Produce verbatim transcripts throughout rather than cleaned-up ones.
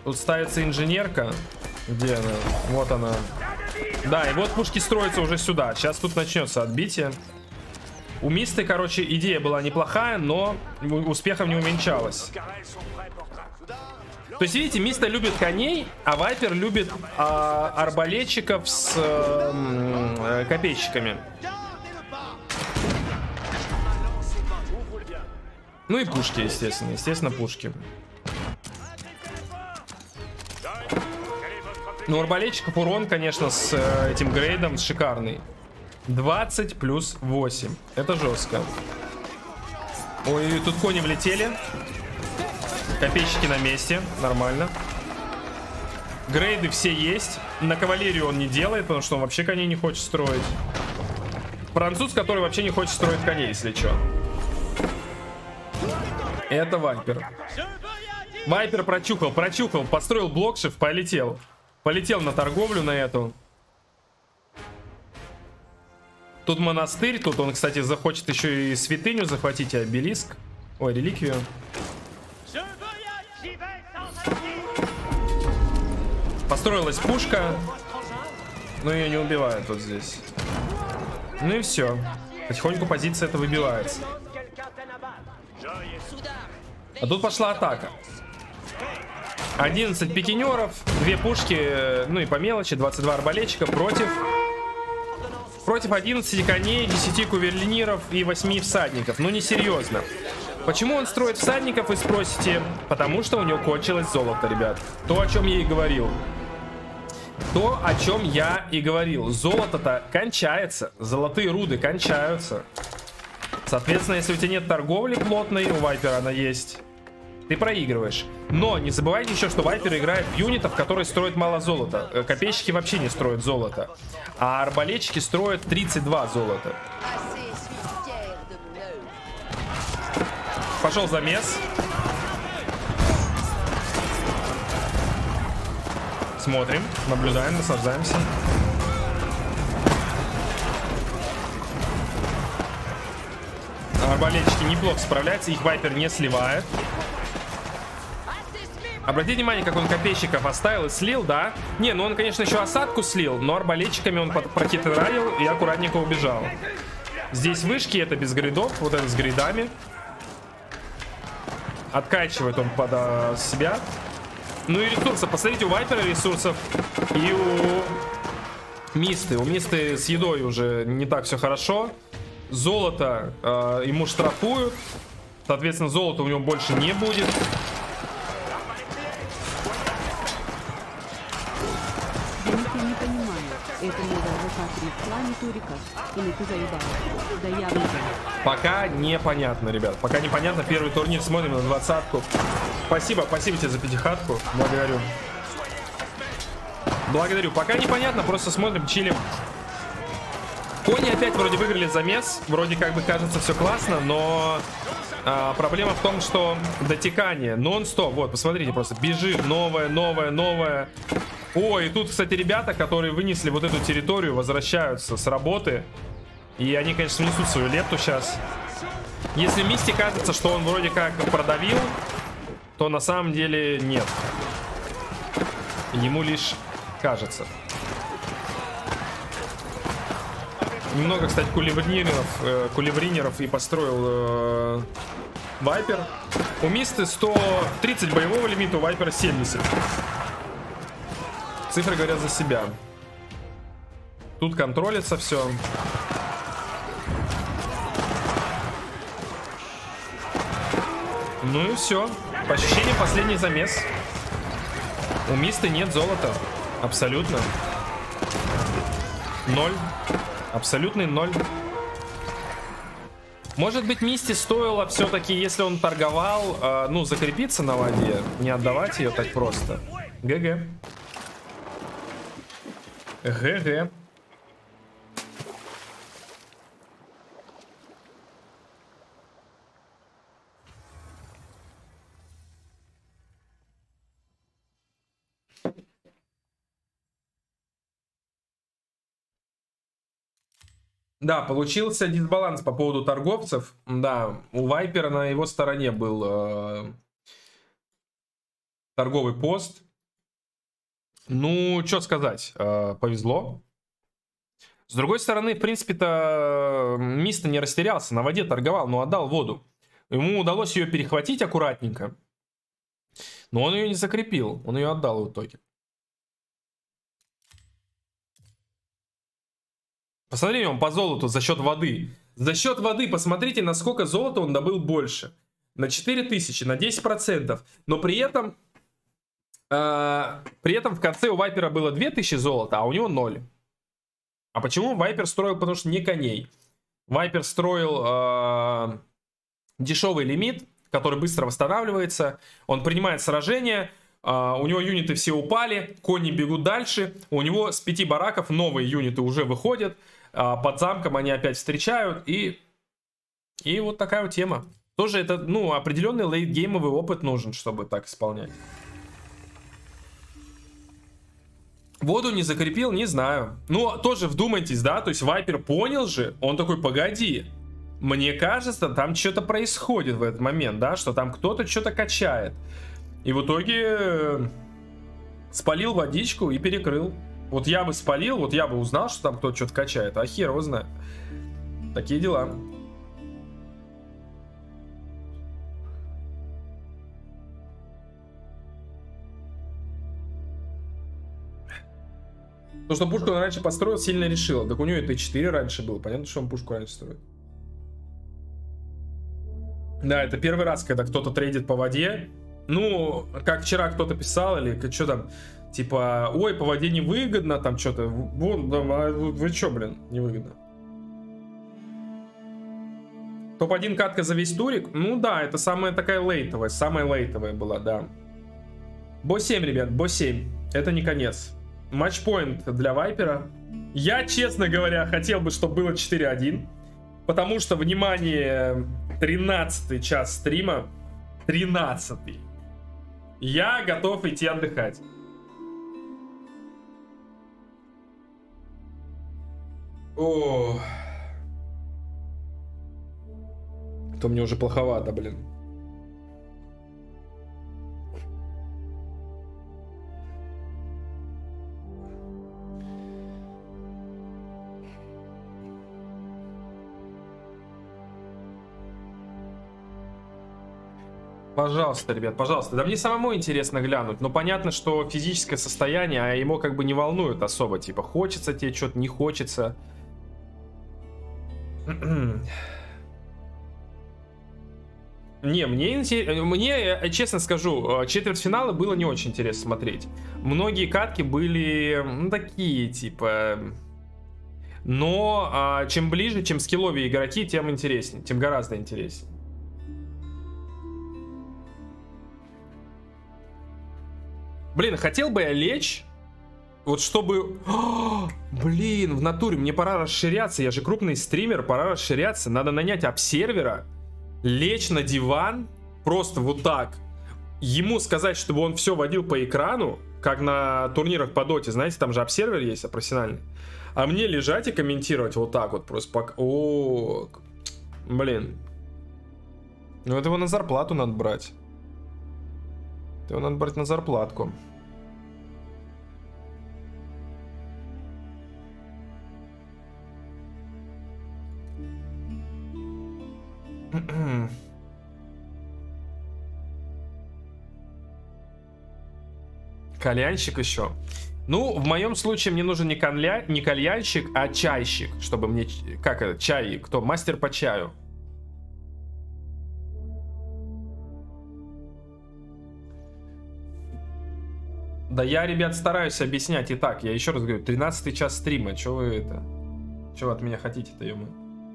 Тут ставится инженерка. Где она? Вот она. Да, и вот пушки строятся уже сюда. Сейчас тут начнется отбитие. У Мисты, короче, идея была неплохая, но успехом не уменьшалась. То есть, видите, Миста любит коней, а Вайпер любит а, арбалетчиков с а, копейщиками. Ну и пушки, естественно. Естественно, пушки. Ну, у арбалетчиков урон, конечно, с э, этим грейдом шикарный. двадцать плюс восемь. Это жестко. Ой, тут кони влетели. Копейщики на месте. Нормально. Грейды все есть. На кавалерию он не делает, потому что он вообще коней не хочет строить. Француз, который вообще не хочет строить коней, если что. Это Вайпер. Вайпер прочухал, прочухал. Построил блокшифт, полетел. Полетел на торговлю на эту. Тут монастырь. Тут он, кстати, захочет еще и святыню захватить, и обелиск. Ой, реликвию. Построилась пушка. Но ее не убивают вот здесь. Ну и все. Потихоньку позиция эта выбивается. А тут пошла атака. одиннадцать пикинеров, две пушки, ну и по мелочи, двадцать два арбалетчика против против одиннадцати коней, десяти куверлиниров и восьми всадников. Ну, несерьезно. Почему он строит всадников, вы спросите? Потому что у него кончилось золото, ребят. То, о чем я и говорил. То, о чем я и говорил. Золото-то кончается. Золотые руды кончаются. Соответственно, если у тебя нет торговли плотной, у Вайпера она есть, ты проигрываешь. Но не забывайте еще, что Вайпер играет в юнитов, которые строят мало золота. Копейщики вообще не строят золото. А арбалетчики строят тридцать два золота. Пошел замес. Смотрим, наблюдаем, наслаждаемся. Арбалетчики неплохо справляются, их Вайпер не сливает. Обратите внимание, как он копейщиков оставил и слил, да? Не, ну он, конечно, еще осадку слил, но арбалетчиками он прохитрарил и аккуратненько убежал. Здесь вышки, это без гридов, вот это с гридами. Откачивает он под а, себя. Ну и ресурсы, посмотрите, у Вайпера ресурсов и у Мисты. У Мисты с едой уже не так все хорошо. Золото э, ему штрафуют. Соответственно, золота у него больше не будет. Я не понимаю, это новая ВК-три в клане Туриков? Или ты заебал? Да я не знаю. Пока непонятно, ребят. Пока непонятно. Первый турнир смотрим на двадцатку. Спасибо, спасибо тебе за пятихатку. Благодарю. Благодарю. Пока непонятно, просто смотрим, чилим. Кони опять вроде выиграли замес. Вроде как бы кажется все классно, но а, проблема в том, что дотекание нон-стоп. Вот, посмотрите, просто бежит новое, новое, новое. О, и тут, кстати, ребята, которые вынесли вот эту территорию, возвращаются с работы. И они, конечно, внесут свою лепту сейчас. Если Мисте кажется, что он вроде как продавил, то на самом деле нет. Ему лишь кажется. Немного, кстати, кулевринеров, э, кулевринеров и построил э, Вайпер. У Мисты сто тридцать боевого лимита, у Вайпера семьдесят. Цифры говорят за себя. Тут контролится все. Ну и все. По ощущениям, последний замес. У Мисты нет золота. Абсолютно. Ноль. Абсолютный ноль. Может быть, Мисте стоило все-таки, если он торговал, э, ну, закрепиться на воде, не отдавать ее так просто. ГГ. ГГ. Да, получился дисбаланс по поводу торговцев. Да, у Вайпера на его стороне был э, торговый пост. Ну, что сказать, э, повезло. С другой стороны, в принципе-то, Миста не растерялся, на воде торговал, но отдал воду. Ему удалось ее перехватить аккуратненько, но он ее не закрепил, он ее отдал в итоге. Посмотрите, он по золоту за счет воды. За счет воды, посмотрите, насколько золота он добыл больше. На четыре тысячи, на десять процентов. Но при этом, э, при этом в конце у Вайпера было две тысячи золота, а у него ноль. А почему Вайпер строил? Потому что не коней. Вайпер строил э, дешевый лимит, который быстро восстанавливается. Он принимает сражение. Uh, у него юниты все упали, кони бегут дальше. У него с пяти бараков новые юниты уже выходят. Uh, под замком они опять встречают. И, и вот такая вот тема. Тоже это, ну, определенный лейтгеймовый опыт нужен, чтобы так исполнять. Воду не закрепил, не знаю. Ну, тоже вдумайтесь, да? То есть Вайпер понял же, он такой, погоди. Мне кажется, там что-то происходит в этот момент, да? Что там кто-то что-то качает. И в итоге спалил водичку и перекрыл. Вот я бы спалил, вот я бы узнал, что там кто-то что-то качает. А хер его знает. Такие дела. То, что пушку он раньше построил, сильно решило. Так у него это четыре раньше было. Понятно, что он пушку раньше строит. Да, это первый раз, когда кто-то трейдит по воде. Ну, как вчера кто-то писал, или что там, типа, ой, по воде невыгодно, там что-то. Вон, да, вы, вы что, блин, невыгодно. топ один катка за весь турик? Ну да, это самая такая лейтовая, самая лейтовая была, да. бо семь, ребят, бо семь. Это не конец. Матчпоинт для Вайпера. Я, честно говоря, хотел бы, чтобы было четыре один. Потому что, внимание, тринадцатый час стрима. тринадцатый. Я готов идти отдыхать. О, то мне уже плоховато, блин. Пожалуйста, ребят, пожалуйста. Да мне самому интересно глянуть. Но понятно, что физическое состояние, а ему как бы не волнует особо. Типа, хочется тебе что-то, не хочется. Не, мне, мне, честно скажу, четвертьфиналы было не очень интересно смотреть. Многие катки были, ну, такие, типа... Но а, чем ближе, чем скилловее игроки, тем интереснее. Тем гораздо интереснее. Блин, хотел бы я лечь, вот чтобы... О, блин, в натуре, мне пора расширяться, я же крупный стример, пора расширяться. Надо нанять обсервера, лечь на диван, просто вот так. Ему сказать, чтобы он все водил по экрану, как на турнирах по доте, знаете, там же обсервер есть профессиональный. А мне лежать и комментировать вот так вот просто. Пока... О, блин. Ну это его на зарплату надо брать. Его надо брать на зарплатку. Кальянщик еще. Ну, в моем случае мне нужен не, калья... не кальянщик, а чайщик. Чтобы мне... Как это? Чай. Кто? Мастер по чаю. Да я, ребят, стараюсь объяснять. Итак, я еще раз говорю, тринадцатый час стрима. Че вы это? Че вы от меня хотите-то, ё-моё?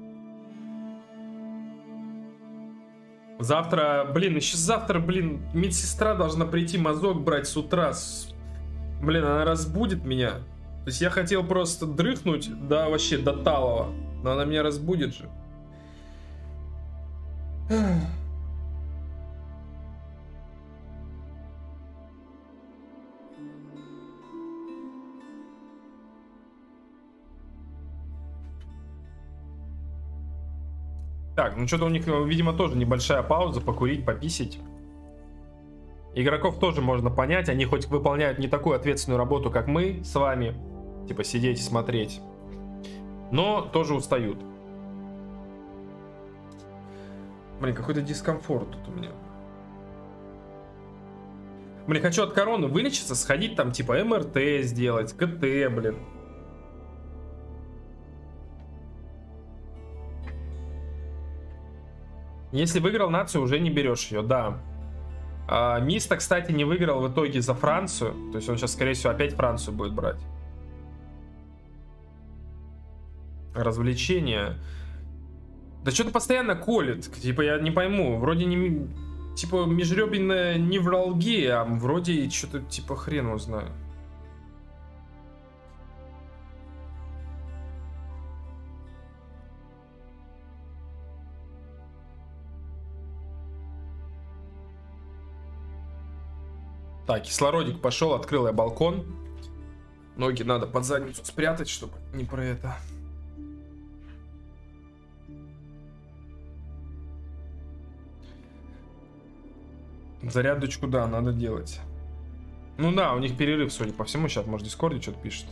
Завтра, блин, еще завтра, блин, медсестра должна прийти мазок брать с утра. Блин, она разбудит меня. То есть я хотел просто дрыхнуть, да, вообще до талого. Но она меня разбудит же. Так, ну что-то у них, видимо, тоже небольшая пауза, покурить, пописить. Игроков тоже можно понять, они хоть выполняют не такую ответственную работу, как мы с вами, типа сидеть и смотреть, но тоже устают. Блин, какой-то дискомфорт тут у меня. Блин, хочу от короны вылечиться, сходить там, типа, эм эр тэ сделать, ка тэ, блин. Если выиграл нацию, уже не берешь ее, да. А, Миста, кстати, не выиграл в итоге за Францию. То есть он сейчас, скорее всего, опять Францию будет брать. Развлечения. Да что-то постоянно колет. Типа, я не пойму. Вроде не... Типа, межреберная невралгия, а вроде что-то типа хрен его знаю. Так, кислородик пошел, открыл я балкон. Ноги надо под задницу спрятать, чтобы не про это. Зарядочку, да, надо делать. Ну да, у них перерыв, судя по всему. Сейчас, может, в Дискорде что-то пишет.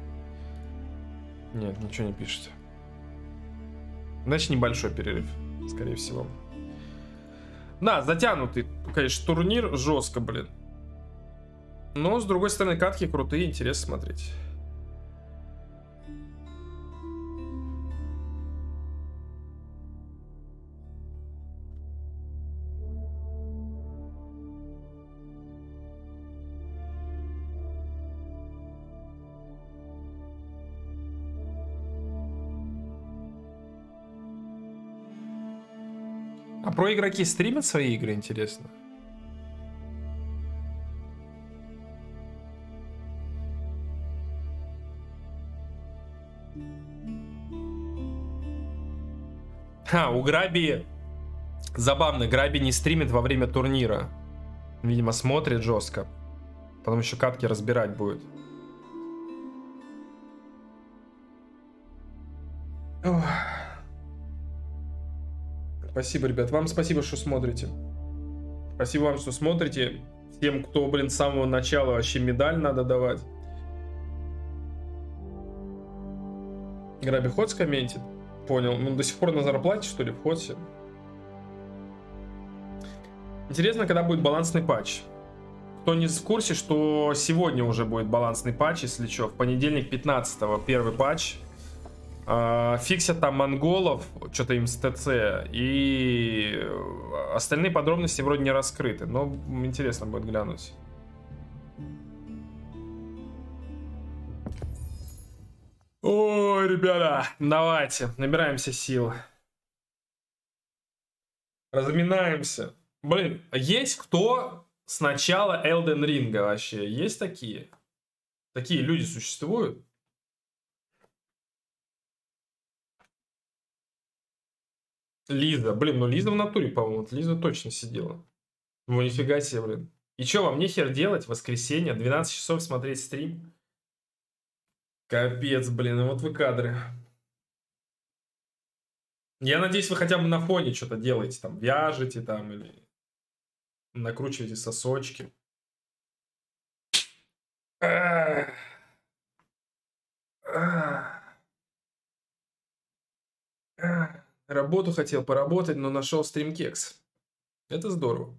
Нет, ничего не пишет. Значит, небольшой перерыв, скорее всего. Да, затянутый, конечно, турнир. Жестко, блин. Но, с другой стороны, катки крутые, интересно смотреть. А про игроки стримят свои игры, интересно? Ха, у Граби... Забавно, Граби не стримит во время турнира. Видимо, смотрит жестко. Потом еще катки разбирать будет. Ох. Спасибо, ребят. Вам спасибо, что смотрите. Спасибо вам, что смотрите. Тем, кто, блин, с самого начала вообще медаль надо давать. Граби Ходс комментит. Понял. Ну, до сих пор на зарплате, что ли, в Ходсе? Интересно, когда будет балансный патч. Кто не в курсе, что сегодня уже будет балансный патч, если что. В понедельник пятнадцатого первый патч. Uh, фиксят там монголов, что-то им с ТЦ, и остальные подробности вроде не раскрыты, но интересно будет глянуть. Ой, ребята, давайте, набираемся сил. Разминаемся. Блин, есть кто с начала Elden Ring вообще? Есть такие? Такие люди существуют? Лиза, блин, ну Лиза в натуре, по-моему, вот Лиза точно сидела. Ну нифига себе, блин. И что, вам нехер делать в воскресенье, двенадцать часов смотреть стрим? Капец, блин, и вот вы кадры. Я надеюсь, вы хотя бы на фоне что-то делаете, там, вяжете там, или накручиваете сосочки. Ах. Ах. Ах. Работу хотел поработать, но нашел стримкекс. Это здорово.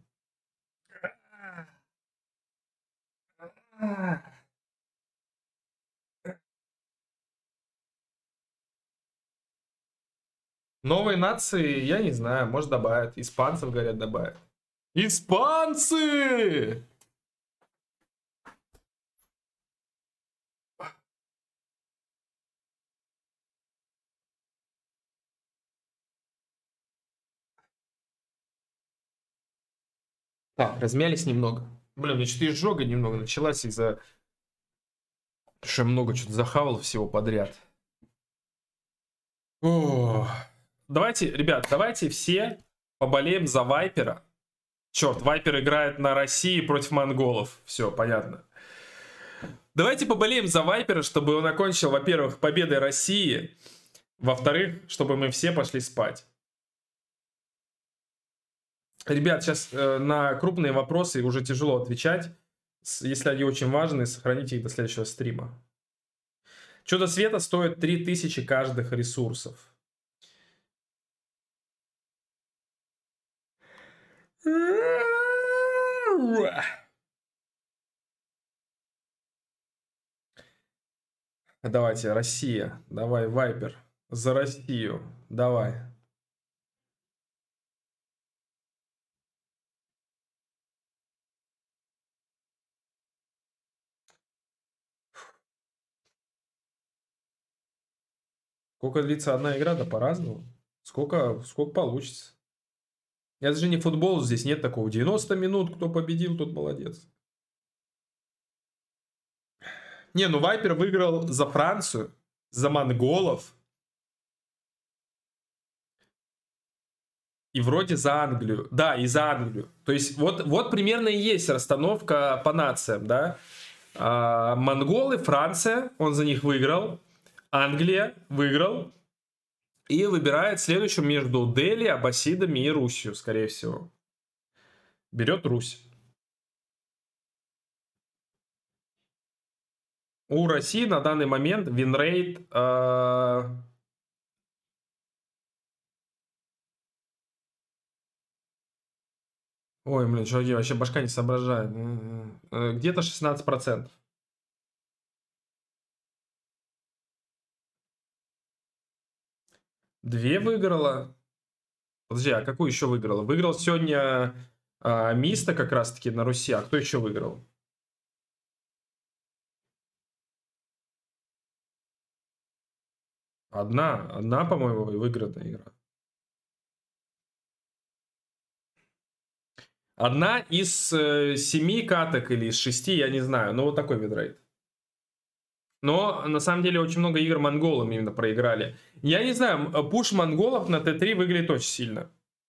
Новые нации, я не знаю, может добавят. Испанцев, говорят, добавят. Испанцы! Так, размялись немного. Блин, у меня что-то изжога немного началась из-за... что я много что-то захавал всего подряд. О. Давайте, ребят, давайте все поболеем за Вайпера. Черт, Вайпер играет на России против монголов. Все, понятно. Давайте поболеем за Вайпера, чтобы он окончил, во-первых, победой России. Во-вторых, чтобы мы все пошли спать. Ребят, сейчас э, на крупные вопросы уже тяжело отвечать. С, если они очень важные, сохраните их до следующего стрима. Чудо света стоит три тысячи каждых ресурсов. Давайте, Россия. Давай, Вайпер. За Россию. Давай. Сколько длится одна игра? Да по-разному. Сколько, сколько получится. Это же не футбол, здесь нет такого. девяносто минут, кто победил, тот молодец. Не, ну Вайпер выиграл за Францию, за монголов. И вроде за Англию. Да, и за Англию. То есть вот, вот примерно и есть расстановка по нациям, да. А, монголы, Франция, он за них выиграл. Англия выиграл. И выбирает следующую между Дели, Аббасидами и Русью, скорее всего. Берет Русь. У России на данный момент винрейт... Э... Ой, блин, чуваки, вообще башка не соображает. Где-то шестнадцать процентов. Две выиграла. Подожди, а какую еще выиграла? Выиграл сегодня а, Миста как раз-таки на Руси. А кто еще выиграл? Одна, одна, по-моему, выигранная игра. Одна из э, семи каток или из шести, я не знаю. Но вот такой видрейт. Но на самом деле очень много игр монголам именно проиграли. Я не знаю, пуш монголов на тэ три выглядит очень сильно.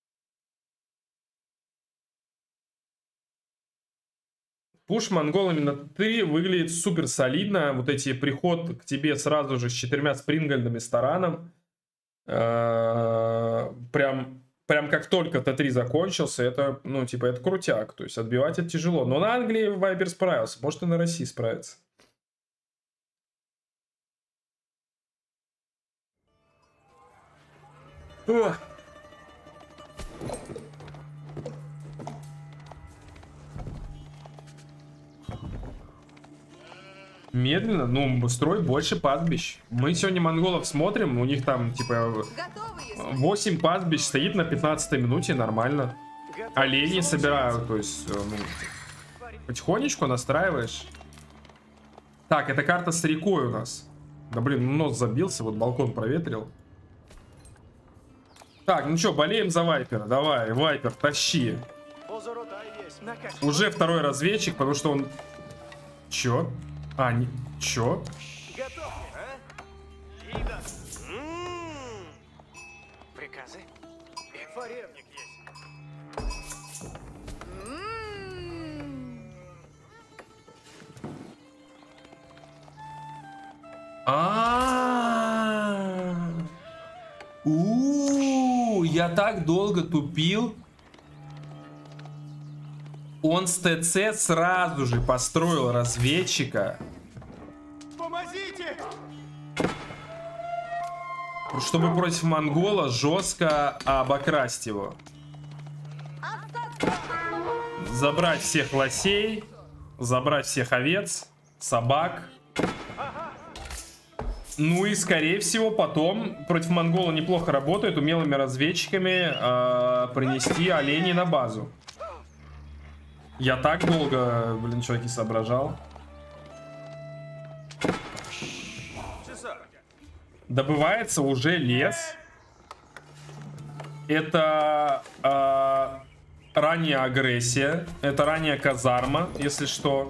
Пуш монголами на тэ три выглядит супер солидно. Вот эти приход к тебе сразу же с четырьмя спрингольдами с тараном. Прям... Прям как только тэ три закончился, это, ну, типа, это крутяк. То есть отбивать это тяжело. Но на Англии Вайпер справился. Может, и на России справится. Ох. Медленно, ну, строй больше пастбищ. Мы сегодня монголов смотрим, у них там, типа, восемь пастбищ стоит на пятнадцатой минуте, нормально. Олени собирают, то есть, ну, потихонечку настраиваешь. Так, это карта с рекой у нас. Да, блин, нос забился, вот балкон проветрил. Так, ну что, болеем за Вайпера. Давай, Вайпер, тащи. Уже второй разведчик, потому что он... Чё? А, не... Чё? Приказы? Форевник есть. А-а-а. У-у-у, я так долго тупил. Он с ТЦ сразу же построил разведчика. Помогите! Чтобы против монгола жестко обокрасть его. Забрать всех лосей. Забрать всех овец. Собак. Ну и скорее всего потом против монгола неплохо работает умелыми разведчиками э, принести оленей на базу. Я так долго, блин, чуваки, соображал. Добывается уже лес. Это э, ранняя агрессия. Это ранняя казарма, если что.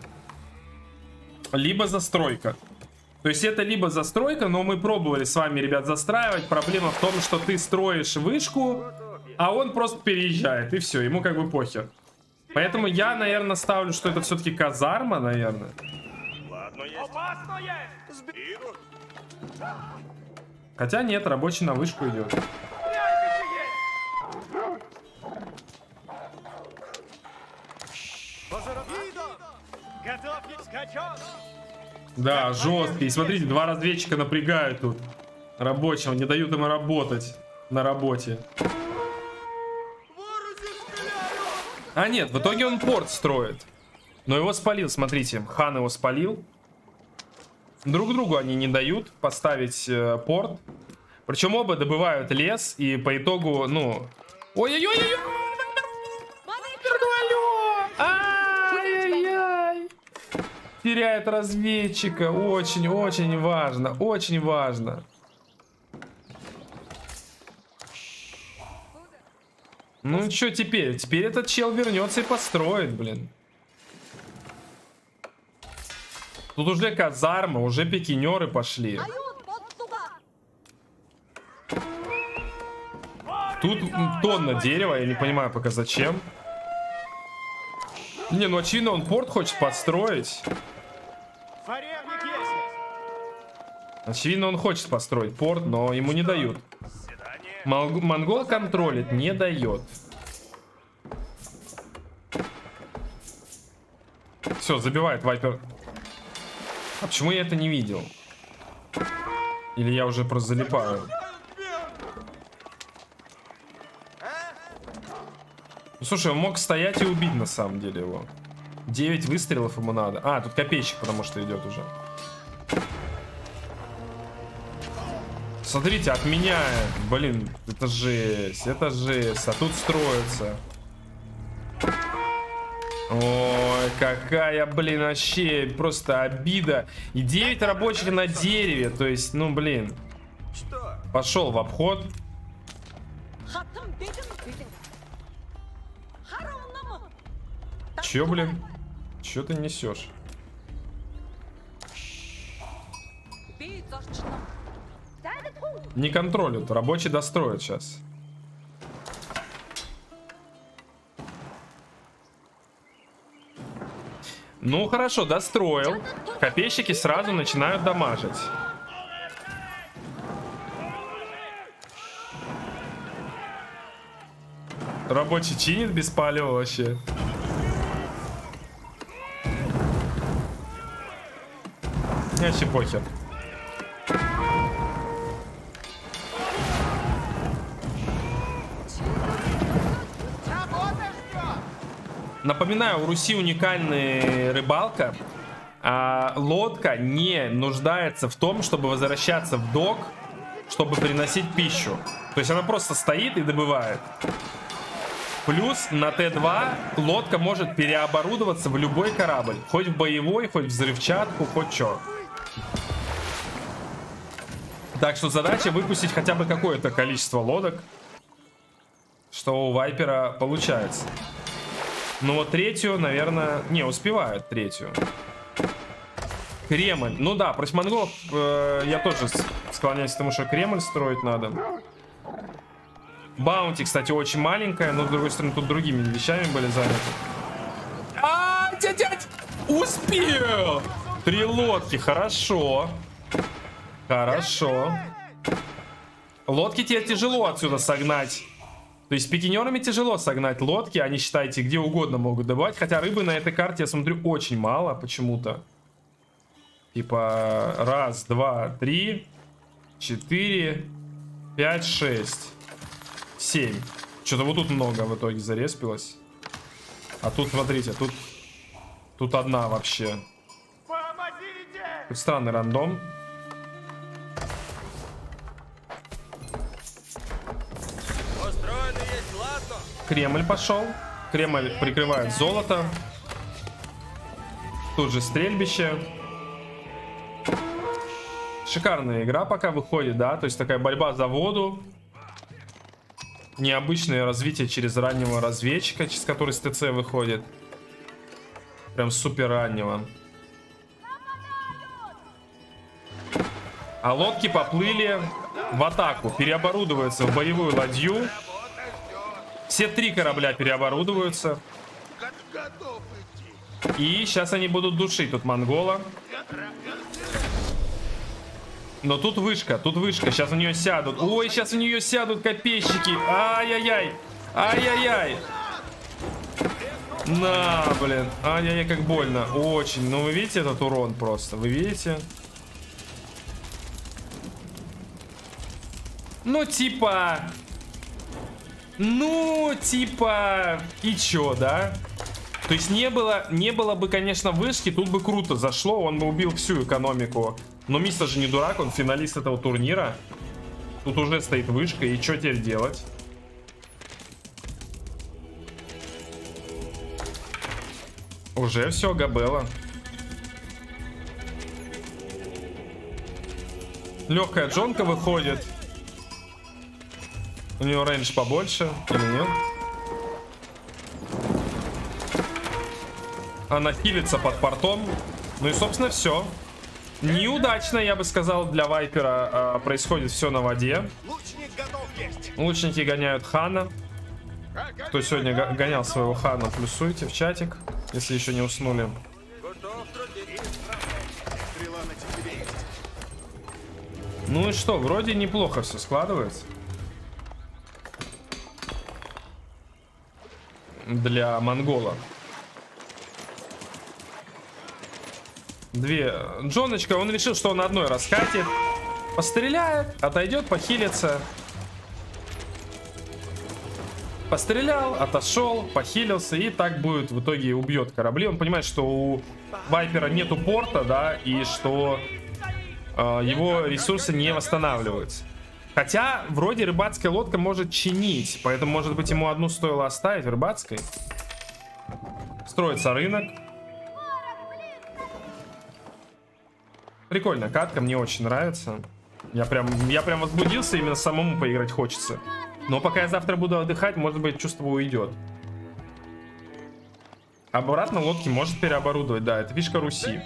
Либо застройка. То есть это либо застройка, но мы пробовали с вами, ребят, застраивать. Проблема в том, что ты строишь вышку, а он просто переезжает. И все, ему как бы похер. Поэтому я, наверное, ставлю, что это все-таки казарма, наверное. Ладно, есть. Хотя нет, рабочий на вышку идет. Готовьтесь, скачок! Да, жесткий. Смотрите, два разведчика напрягают тут рабочего, не дают ему работать на работе. А нет, в итоге он порт строит. Но его спалил, смотрите. Хан его спалил. Друг другу они не дают поставить э, порт. Причем оба добывают лес. И по итогу, ну... Ой-ой-ой-ой! Ай-яй-яй! Теряет разведчика. Очень-очень важно. Очень важно. Ну что теперь? Теперь этот чел вернется и построит, блин. Тут уже казарма, уже пикинеры пошли. Тут тонна дерева, я не понимаю пока зачем. Не, ну очевидно он порт хочет построить. Фаревник есть! Очевидно он хочет построить порт, но ему не дают. Мол- монгол контролит, не дает. Все, забивает вайпер. А почему я это не видел? Или я уже просто залипаю? Ну, слушай, он мог стоять и убить на самом деле его. девять выстрелов ему надо. А, тут копейщик, потому что идет уже. Смотрите, отменяет. Блин, это жесть, это жесть. А тут строится. Ой, какая, блин, вообще просто обида. И девять рабочих на дереве. То есть, ну, блин. Пошел в обход. Че, блин? Че ты несешь? Не контролят. Рабочий достроит сейчас. Ну хорошо, достроил. Копейщики сразу начинают дамажить. Рабочий чинит без палева вообще. Вообще похер. Напоминаю, у Руси уникальная рыбалка. А лодка не нуждается в том, чтобы возвращаться в док, чтобы приносить пищу. То есть она просто стоит и добывает. Плюс на Т два лодка может переоборудоваться в любой корабль. Хоть в боевой, хоть в взрывчатку, хоть что. Так что задача выпустить хотя бы какое-то количество лодок, что у Вайпера получается. Ну вот третью, наверное... Не, успевают третью. Кремль. Ну да, против монголов э, я тоже склоняюсь к тому, что Кремль строить надо. Баунти, кстати, очень маленькая, но с другой стороны тут другими вещами были заняты. А, дядь, дядь! Успел! Три лодки, хорошо. Хорошо. Лодки тебе тяжело отсюда согнать. То есть с пикинерами тяжело согнать лодки. Они, считайте, где угодно могут добывать. Хотя рыбы на этой карте, я смотрю, очень мало почему-то. Типа раз, два, три, четыре, пять, шесть, семь. Что-то вот тут много в итоге зареспилось. А тут, смотрите, тут, тут одна вообще. Тут странный рандом. Кремль пошел. Кремль прикрывает золото. Тут же стрельбище. Шикарная игра пока выходит, да? То есть такая борьба за воду. Необычное развитие через раннего разведчика, через который с ТЦ выходит. Прям супер раннего. А лодки поплыли в атаку. Переоборудуются в боевую ладью. Все три корабля переоборудуются. И сейчас они будут душить тут монгола. Но тут вышка, тут вышка. Сейчас у нее сядут. Ой, сейчас у нее сядут копейщики. Ай-яй-яй. Ай-яй-яй. На, блин. Ай-яй-яй, как больно. Очень. Ну, вы видите этот урон просто? Вы видите? Ну, типа... Ну, типа... И чё, да? То есть не было, не было бы, конечно, вышки, тут бы круто зашло, он бы убил всю экономику. Но Миста же не дурак, он финалист этого турнира. Тут уже стоит вышка, и что теперь делать? Уже все, Габелла. Легкая джонка выходит. У нее рейндж побольше, или нет? Она хилится под портом. Ну и, собственно, все. Неудачно, я бы сказал, для Вайпера а, происходит все на воде. Лучник готов есть. Лучники гоняют Хана. Кто сегодня го гонял своего Хана, плюсуйте в чатик, если еще не уснули. Ну и что, вроде неплохо все складывается. Для монгола. Две. Джоночка, он решил, что он одной раскатит. Постреляет, отойдет, похилится. Пострелял, отошел, похилился. И так будет, в итоге убьет корабли. Он понимает, что у Вайпера нету порта, да, и что э, его ресурсы не восстанавливаются. Хотя, вроде рыбацкая лодка может чинить. Поэтому, может быть, ему одну стоило оставить рыбацкой. Строится рынок. Прикольно, катка, мне очень нравится. Я прям, я прям возбудился, именно самому поиграть хочется. Но пока я завтра буду отдыхать, может быть, чувство уйдет. Обратно лодки может переоборудовать, да, это фишка Руси.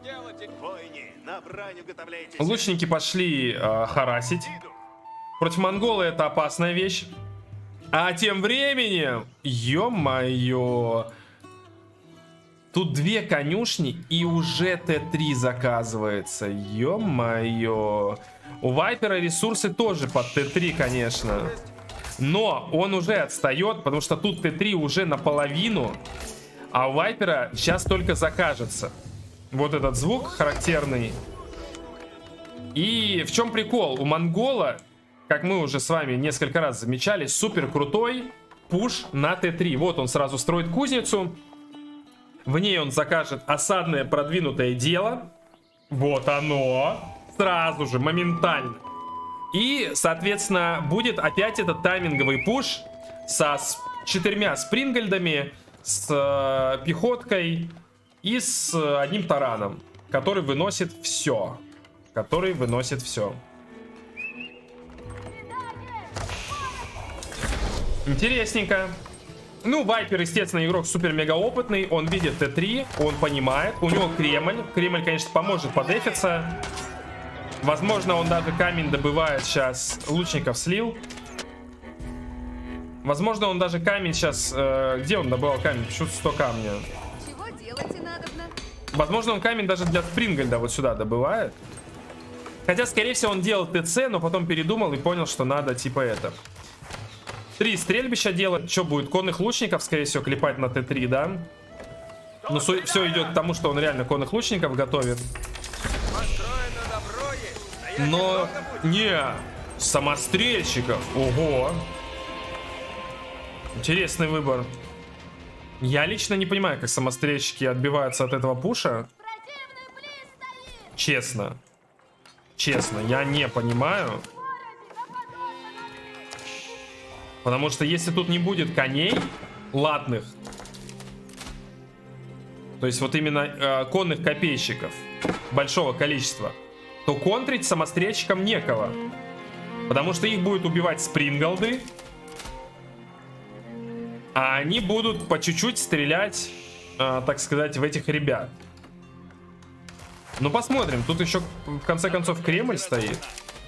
Лучники пошли э, харасить. Против монгола это опасная вещь. А тем временем, ё-моё, тут две конюшни и уже Т три заказывается. Ё-моё. У Вайпера ресурсы тоже под Т три, конечно. Но он уже отстает, потому что тут Т три уже наполовину. А у Вайпера сейчас только закажется. Вот этот звук характерный. И в чем прикол? У монгола, как мы уже с вами несколько раз замечали, супер крутой пуш на Т три. Вот он сразу строит кузницу. В ней он закажет осадное продвинутое дело. Вот оно. Сразу же, моментально. И, соответственно, будет опять этот тайминговый пуш со с четырьмя спрингальдами, с э, пехоткой и с э, одним тараном, который выносит все. Который выносит все. Интересненько. Ну, Вайпер, естественно, игрок супер-мега опытный. Он видит Т три, он понимает. У него Кремль. Кремль, конечно, поможет подефиться. Возможно, он даже камень добывает сейчас. Лучников слил. Возможно, он даже камень сейчас... Э, где он добывал камень? Почему сто камня? Чего делать и надобно? Возможно, он камень даже для Спрингальда вот сюда добывает. Хотя, скорее всего, он делал ТЦ, но потом передумал и понял, что надо типа это. Три стрельбища делать. Что будет? Конных лучников, скорее всего, клепать на Т три, да? Ну, все идет к тому, что он реально конных лучников готовит. Но не самострельщиков. Ого. Интересный выбор. Я лично не понимаю, как самострельщики отбиваются от этого пуша. Честно. Честно, я не понимаю. Потому что если тут не будет коней латных, то есть вот именно э, конных копейщиков большого количества, то контрить самострельщикам некого. Потому что их будет убивать спрингалды. А они будут по чуть-чуть стрелять, э, так сказать, в этих ребят. Ну посмотрим. Тут еще в конце концов Кремль стоит.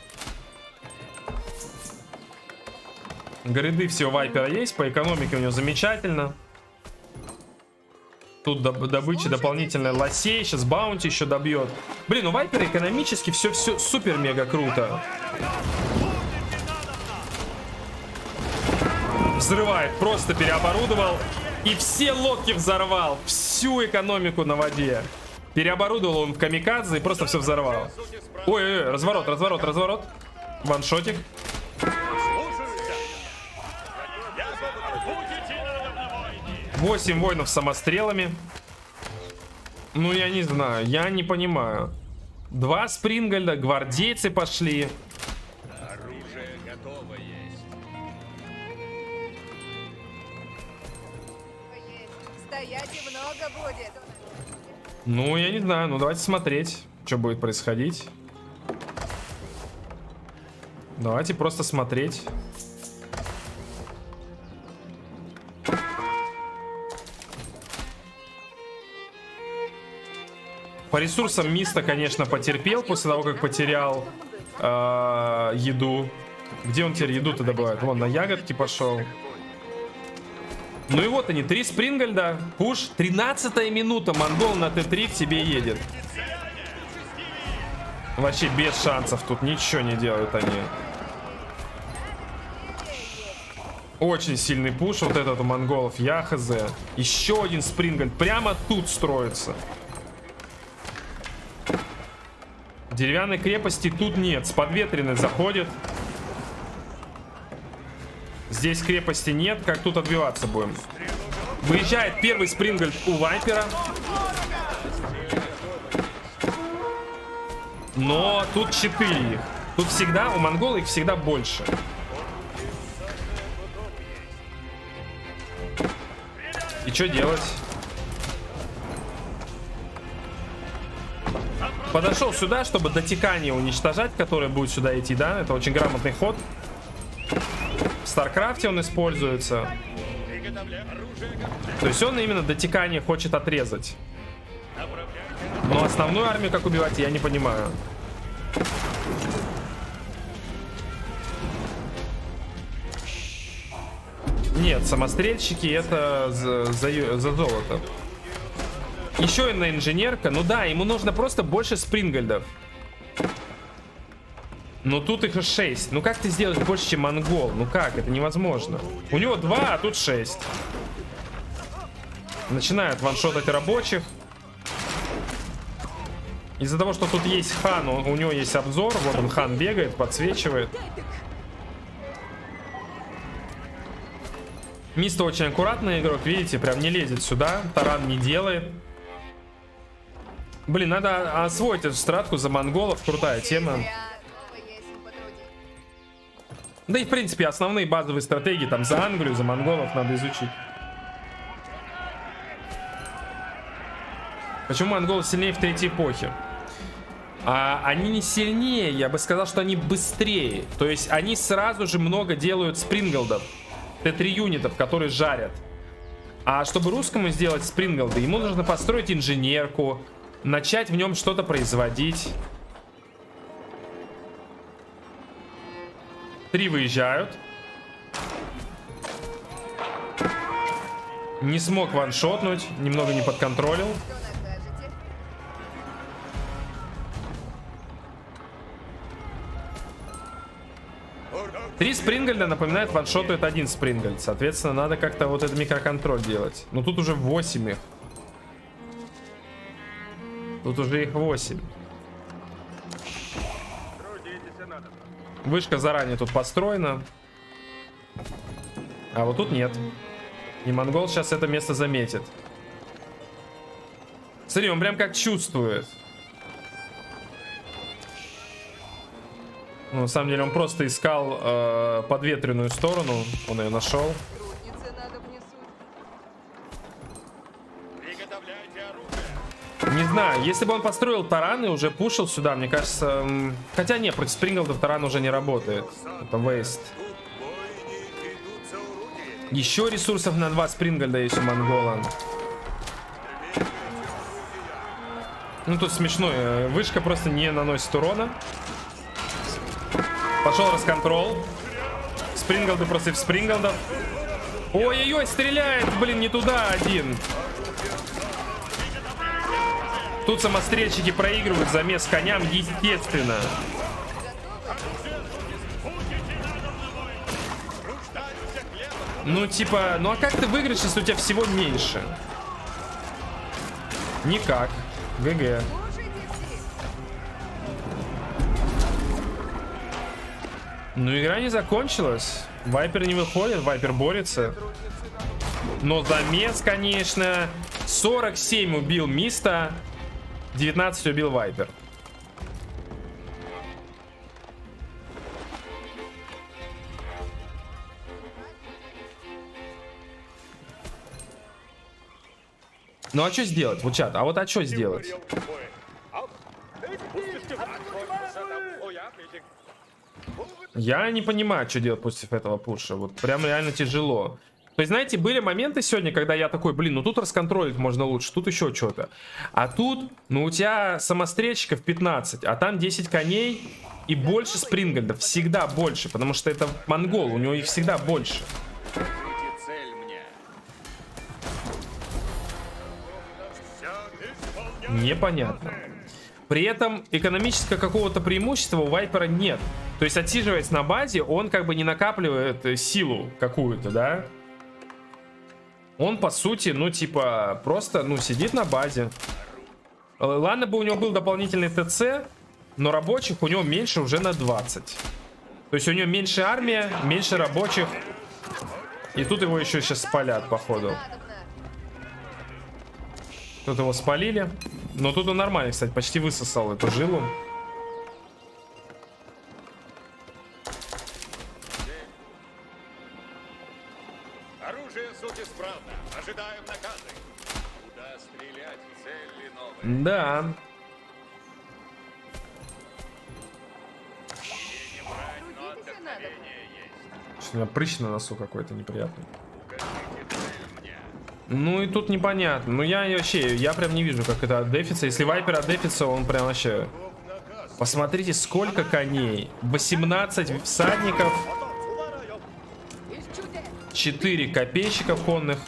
Гриды все у Вайпера есть. По экономике у него замечательно. Тут доб добыча дополнительная лосей. Сейчас баунти еще добьет. Блин, у Вайпера экономически все, все супер-мега круто. Взрывает. Просто переоборудовал. И все лодки взорвал. Всю экономику на воде. Переоборудовал он в камикадзе и просто все взорвал. Ой-ой-ой, разворот, разворот, разворот. Ваншотик. Восемь воинов с самострелами. Ну, я не знаю, я не понимаю. Два Спрингольда, гвардейцы пошли. Оружие готово есть. Стоять и много будет. Ну, я не знаю, ну давайте смотреть, что будет происходить. Давайте просто смотреть. По ресурсам Миста, конечно, потерпел после того, как потерял э, еду. Где он теперь еду-то добывает? Вон, на ягодки пошел. Ну и вот они, три Спрингольда. Пуш. тринадцатая минута. Монгол на Т три к тебе едет. Вообще без шансов. Тут ничего не делают они. Очень сильный пуш. Вот этот у монголов. Я хз. Еще один Спрингольд. Прямо тут строится. Деревянной крепости тут нет. С подветренной заходит. Здесь крепости нет. Как тут отбиваться будем? Выезжает первый Спрингольд у Вайпера. Но тут четыре их. Тут всегда, у монгола их всегда больше. И что делать? Подошел сюда, чтобы дотекание уничтожать, которое будет сюда идти, да? Это очень грамотный ход. В Старкрафте он используется. То есть он именно дотекание хочет отрезать. Но основную армию как убивать, я не понимаю. Нет, самострельщики это за, за, за золото. Еще одна инженерка. Ну да, ему нужно просто больше Спрингольдов. Но тут их шесть. Ну как ты сделаешь больше, чем монгол? Ну как? Это невозможно. У него два, а тут шесть. Начинают ваншотать рабочих. Из-за того, что тут есть хан, у него есть обзор. Вот он, хан бегает, подсвечивает. Мисто очень аккуратный игрок, видите, прям не лезет сюда. Таран не делает. Блин, надо освоить эту стратку за монголов. Крутая тема. Да и в принципе основные базовые стратегии там за Англию, за монголов надо изучить. Почему монголы сильнее в третьей эпохе? А, они не сильнее, я бы сказал, что они быстрее. То есть они сразу же много делают спринголдов. Т три юнитов, которые жарят. А чтобы русскому сделать спринголды, ему нужно построить инженерку, начать в нем что-то производить. Три выезжают. Не смог ваншотнуть, немного не подконтролил. Три Спрингольда напоминает ваншотует один Спрингольд. Соответственно, надо как-то вот этот микроконтроль делать. Но тут уже восемь их. Тут уже их восемь. Вышка заранее тут построена. А вот тут нет. И монгол сейчас это место заметит. Смотри, он прям как чувствует. Ну, на самом деле он просто искал э, подветренную сторону. Он ее нашел. Не знаю, если бы он построил таран и уже пушил сюда, мне кажется... Эм... Хотя нет, против спринголдов таран уже не работает. Это вейст. Еще ресурсов на два спрингольда есть у монгола. Ну тут смешно, вышка просто не наносит урона. Пошел расконтрол. Спринголды против спринголдов. Ой-ой-ой, стреляет, блин, не туда один. Тут самострельщики проигрывают замес коням, естественно. Ну, типа, ну а как ты выиграешь, если у тебя всего меньше? Никак. ГГ. Ну, игра не закончилась. Вайпер не выходит, Вайпер борется. Но замес, конечно. сорок семь убил Миста, девятнадцать убил Вайпер. Ну а что сделать? Вот чат, а вот а что сделать? Я не понимаю, что делать против этого пуша. Вот прям реально тяжело. То есть, знаете, были моменты сегодня, когда я такой, блин, ну тут расконтролить можно лучше, тут еще что-то. А тут, ну у тебя самострельщиков пятнадцать, а там десять коней и больше спрингольдов. Всегда больше, потому что это монгол, у него их всегда больше. Цель мне. Непонятно. При этом экономического какого-то преимущества у Вайпера нет. То есть, отсиживаясь на базе, он как бы не накапливает силу какую-то, да? Он, по сути, ну, типа, просто, ну, сидит на базе. Ладно бы у него был дополнительный ТЦ, но рабочих у него меньше уже на двадцать. То есть у него меньше армия, меньше рабочих. И тут его еще сейчас спалят, походу. Тут его спалили. Но тут он нормально, кстати, почти высосал эту жилу. Оружие суть исправно. Ожидаем наказы. Куда стрелять? Цель ли новая? Да. Не брать, но отдохновение есть. Что у меня прыщ на носу какой-то неприятный. Укажите цель мне. Ну и тут непонятно. Ну я вообще, я прям не вижу, как это отдефится. Если Вайпер отдефится, он прям вообще... Посмотрите, сколько коней. восемнадцать всадников. четыре копейщиков конных.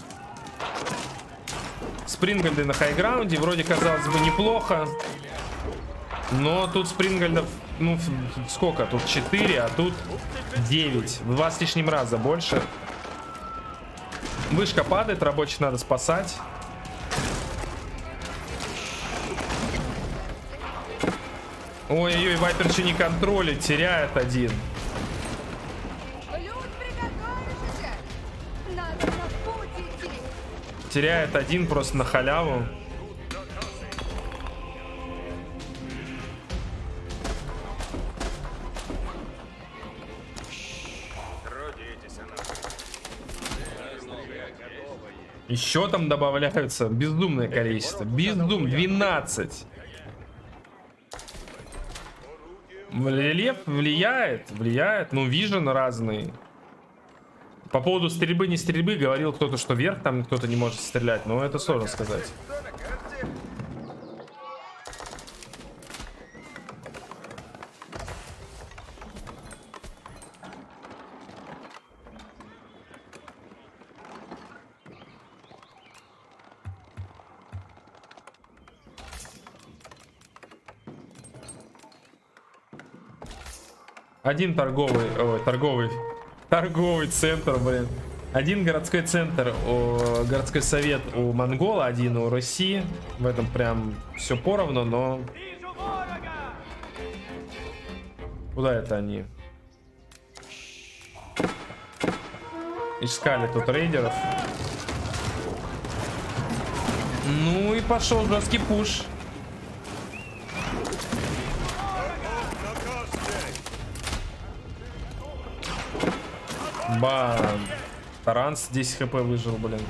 Спрингольды на хайграунде. Вроде, казалось бы, неплохо. Но тут спрингольдов, ну, сколько? Тут четыре, а тут девять. В два с лишним раза больше. Вышка падает, рабочих надо спасать. Ой-ой-ой, Вайпер еще не контролит, теряет один. Люд, приготовься! Надо на путь идти! Теряет один просто на халяву. Еще там добавляются бездумное количество. Бездум, двенадцать. Рельеф влияет, влияет. Ну, вижен разный. По поводу стрельбы, не стрельбы, говорил кто-то, что вверх там кто-то не может стрелять. Но это сложно сказать. Один торговый, ой, торговый, торговый центр, блин. Один городской центр, о, городской совет у Монгола, один у России. В этом прям все поровну, но... Куда это они? Искали тут рейдеров. Ну и пошел жесткий пуш. Бам. Таранс десять хп выжил, блин.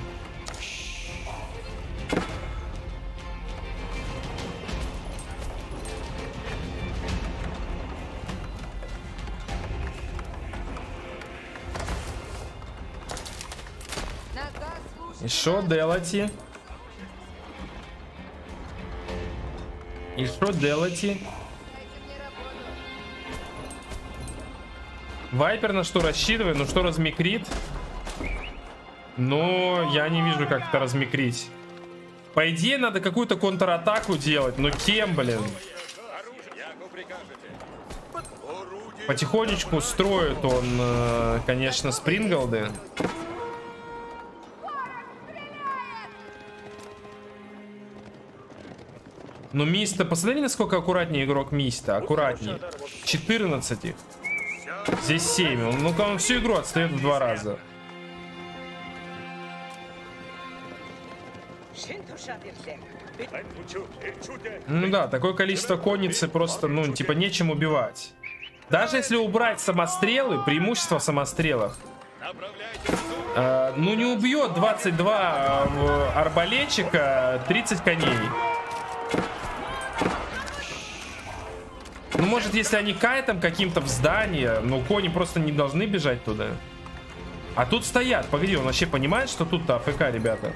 И шо делати? И шо делати? Вайпер на что рассчитывает? Ну что размикрит? Но я не вижу, как это размикрить. По идее, надо какую-то контратаку делать. Но кем, блин? Потихонечку строит он, конечно, спринголды. Ну, Миста, посмотри, насколько аккуратнее игрок Миста. Аккуратнее. четырнадцать их. Здесь семь. Он, ну-ка, он всю игру отстает в два раза. Ну да, такое количество конницы просто, ну, типа, нечем убивать. Даже если убрать самострелы, преимущество в самострелах, э, ну, не убьет двадцать два э, арбалетчика тридцать коней. Ну, может, если они кайтом каким-то в здание, ну, кони просто не должны бежать туда. А тут стоят. Погоди, он вообще понимает, что тут-то АФК, ребята?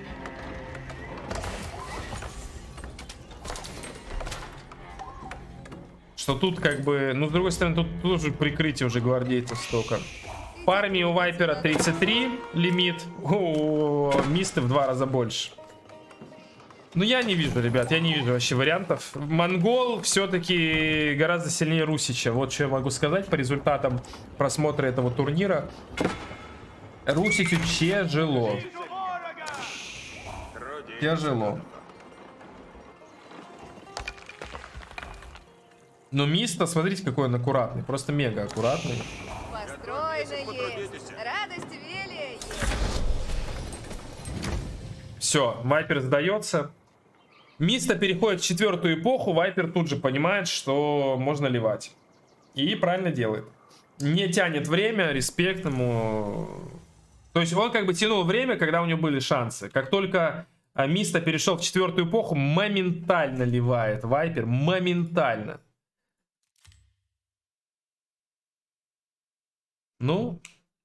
Что тут как бы... Ну, с другой стороны, тут тоже прикрытие уже гвардейцев столько. По армии у Вайпера тридцать три лимит. У Мисты в два раза больше. Ну, я не вижу, ребят, я не вижу вообще вариантов. Монгол все-таки гораздо сильнее Русича. Вот что я могу сказать по результатам просмотра этого турнира. Русичу тяжело. Тяжело. Но Миста, смотрите, какой он аккуратный. Просто мега аккуратный. Построено есть. Радость велия есть. Все, Вайпер сдается. Миста переходит в четвертую эпоху. Вайпер тут же понимает, что можно ливать. И правильно делает. Не тянет время, респект ему. То есть он как бы тянул время, когда у него были шансы. Как только Миста перешел в четвертую эпоху, моментально ливает Вайпер. Моментально. Ну...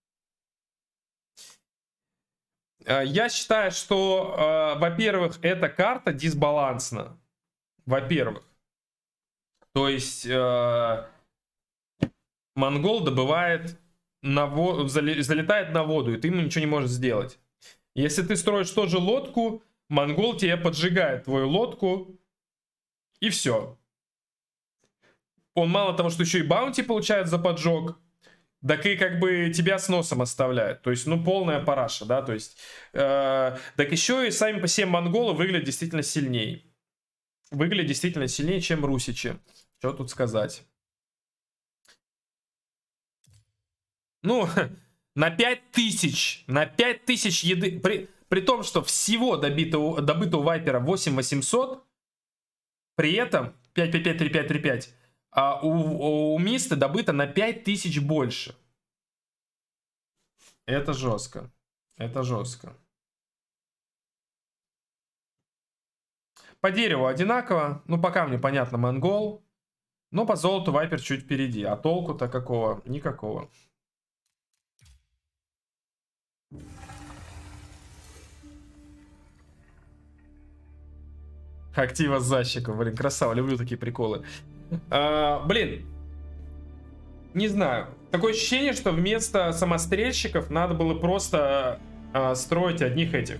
Я считаю, что, э, во-первых, эта карта дисбалансна. Во-первых. То есть э, монгол добывает на воду, залетает на воду, и ты ему ничего не можешь сделать. Если ты строишь тоже лодку, монгол тебе поджигает твою лодку, и все. Он мало того, что еще и баунти получает за поджог, так и как бы тебя с носом оставляет. То есть, ну, полная параша, да, то есть... Э, так еще и сами по себе монголы выглядят действительно сильнее. Выглядят действительно сильнее, чем русичи. Что тут сказать? Ну, на пять тысяч, на пять тысяч еды... При, при том, что всего добито, добыто у Вайпера восемь восемьсот, при этом пять пять пять три пять три пять... А у, у Мисты добыто на пять тысяч больше. Это жестко. Это жестко. По дереву одинаково. Ну, пока мне понятно, монгол. Но по золоту Вайпер чуть впереди. А толку-то какого? Никакого. Актива с защиком. Блин, красава. Люблю такие приколы. А, блин, не знаю. Такое ощущение, что вместо самострельщиков надо было просто а, строить одних этих.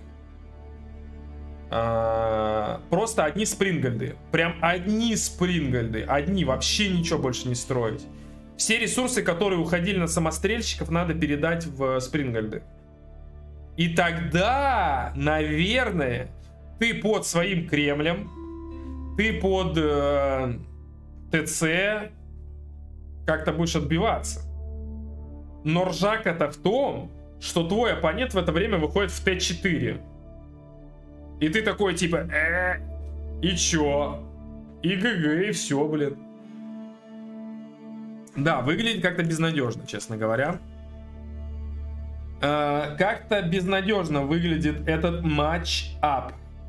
А, просто одни спрингольды. Прям одни спрингольды. Одни, вообще ничего больше не строить. Все ресурсы, которые уходили на самострельщиков, надо передать в спрингольды. И тогда, наверное, ты под своим Кремлем, ты под... Э, ТЦ как-то будешь отбиваться. Но ржака-то в том, что твой оппонент в это время выходит в Т четыре. И ты такой типа э, и чё? И ГГ, и все, блин. Да, выглядит как-то безнадежно, честно говоря. Э, как-то безнадежно выглядит этот матч-ап.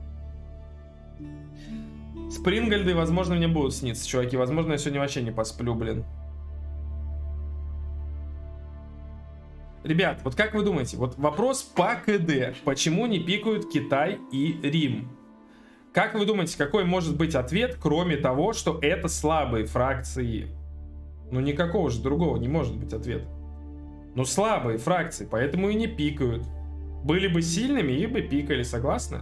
Спрингольды, возможно, мне будут сниться, чуваки. Возможно, я сегодня вообще не посплю, блин. Ребят, вот как вы думаете, вот вопрос по КД. Почему не пикают Китай и Рим? Как вы думаете, какой может быть ответ, кроме того, что это слабые фракции? Ну, никакого же другого не может быть ответа. Ну, слабые фракции, поэтому и не пикают. Были бы сильными, и бы пикали, согласны?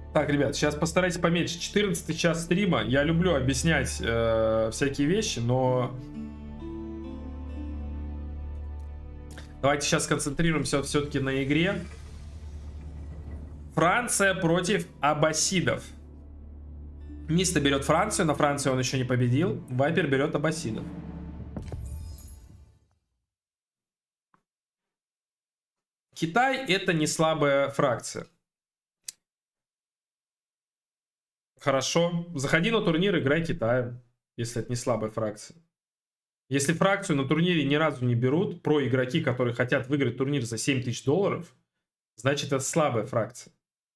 Так, ребят, сейчас постарайтесь поменьше. четырнадцатый час стрима. Я люблю объяснять э, всякие вещи, но... Давайте сейчас сконцентрируемся все-таки на игре. Франция против аббасидов. Миста берет Францию. На Францию он еще не победил. Вайпер берет аббасидов. Китай — это не слабая фракция. Хорошо. Заходи на турнир, играй Китаем, если это не слабая фракция. Если фракцию на турнире ни разу не берут, про игроки, которые хотят выиграть турнир за семь тысяч долларов, значит, это слабая фракция.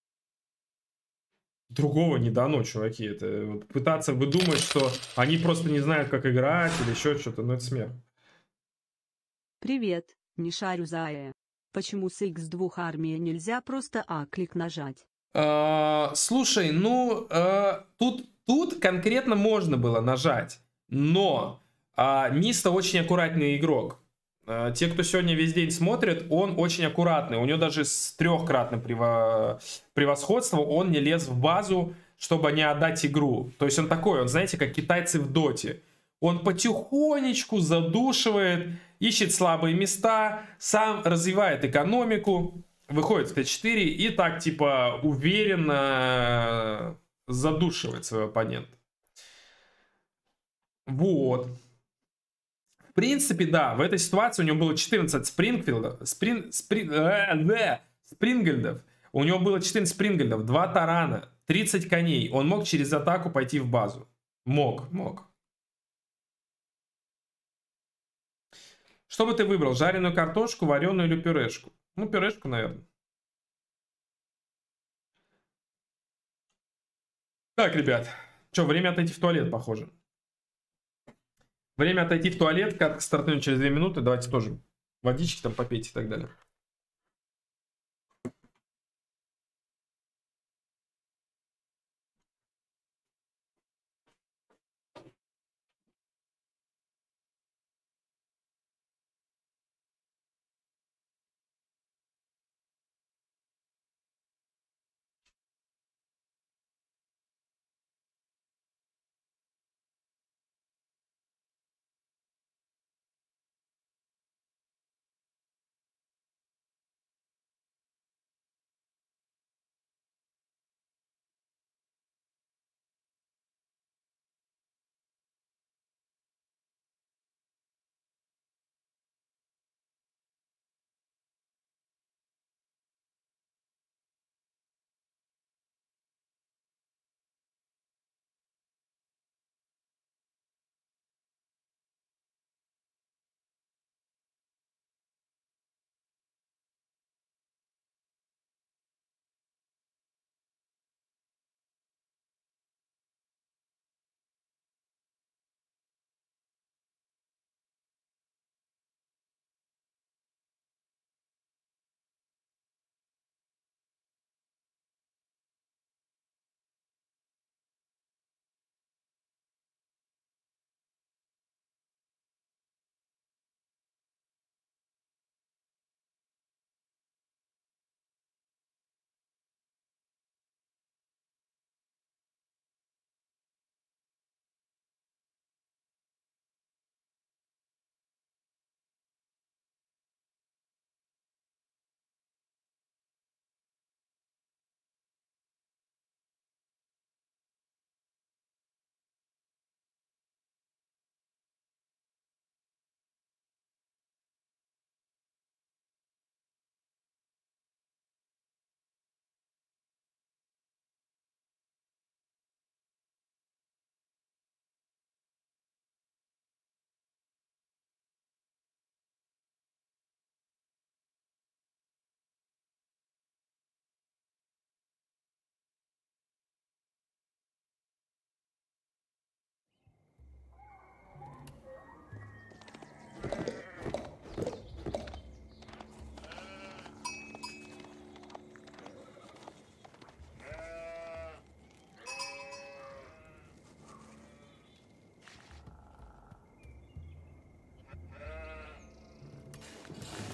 Другого не дано, чуваки. Это пытаться выдумать, что они просто не знают, как играть или еще что-то, ну это смех. Привет, не шарю за э. Почему с икс два армии нельзя просто А-клик нажать? А, слушай, ну, а, тут, тут конкретно можно было нажать, но а, Миста очень аккуратный игрок. А, те, кто сегодня весь день смотрит, он очень аккуратный. У него даже с трехкратным прево... превосходством он не лез в базу, чтобы не отдать игру. То есть он такой, он, знаете, как китайцы в доте. Он потихонечку задушивает, ищет слабые места, сам развивает экономику, выходит в тэ четыре и так, типа, уверенно задушивает своего оппонента. Вот. В принципе, да, в этой ситуации у него было четырнадцать спрингфилдов, сприн, сприн, э, э, спрингельдов. У него было четырнадцать спрингельдов, два тарана, тридцать коней. Он мог через атаку пойти в базу. Мог, мог. Что бы ты выбрал? Жареную картошку, вареную или пюрешку? Ну, пюрешку, наверное. Так, ребят. Что, время отойти в туалет, похоже. Время отойти в туалет. Катка стартует через две минуты. Давайте тоже водички там попейте и так далее.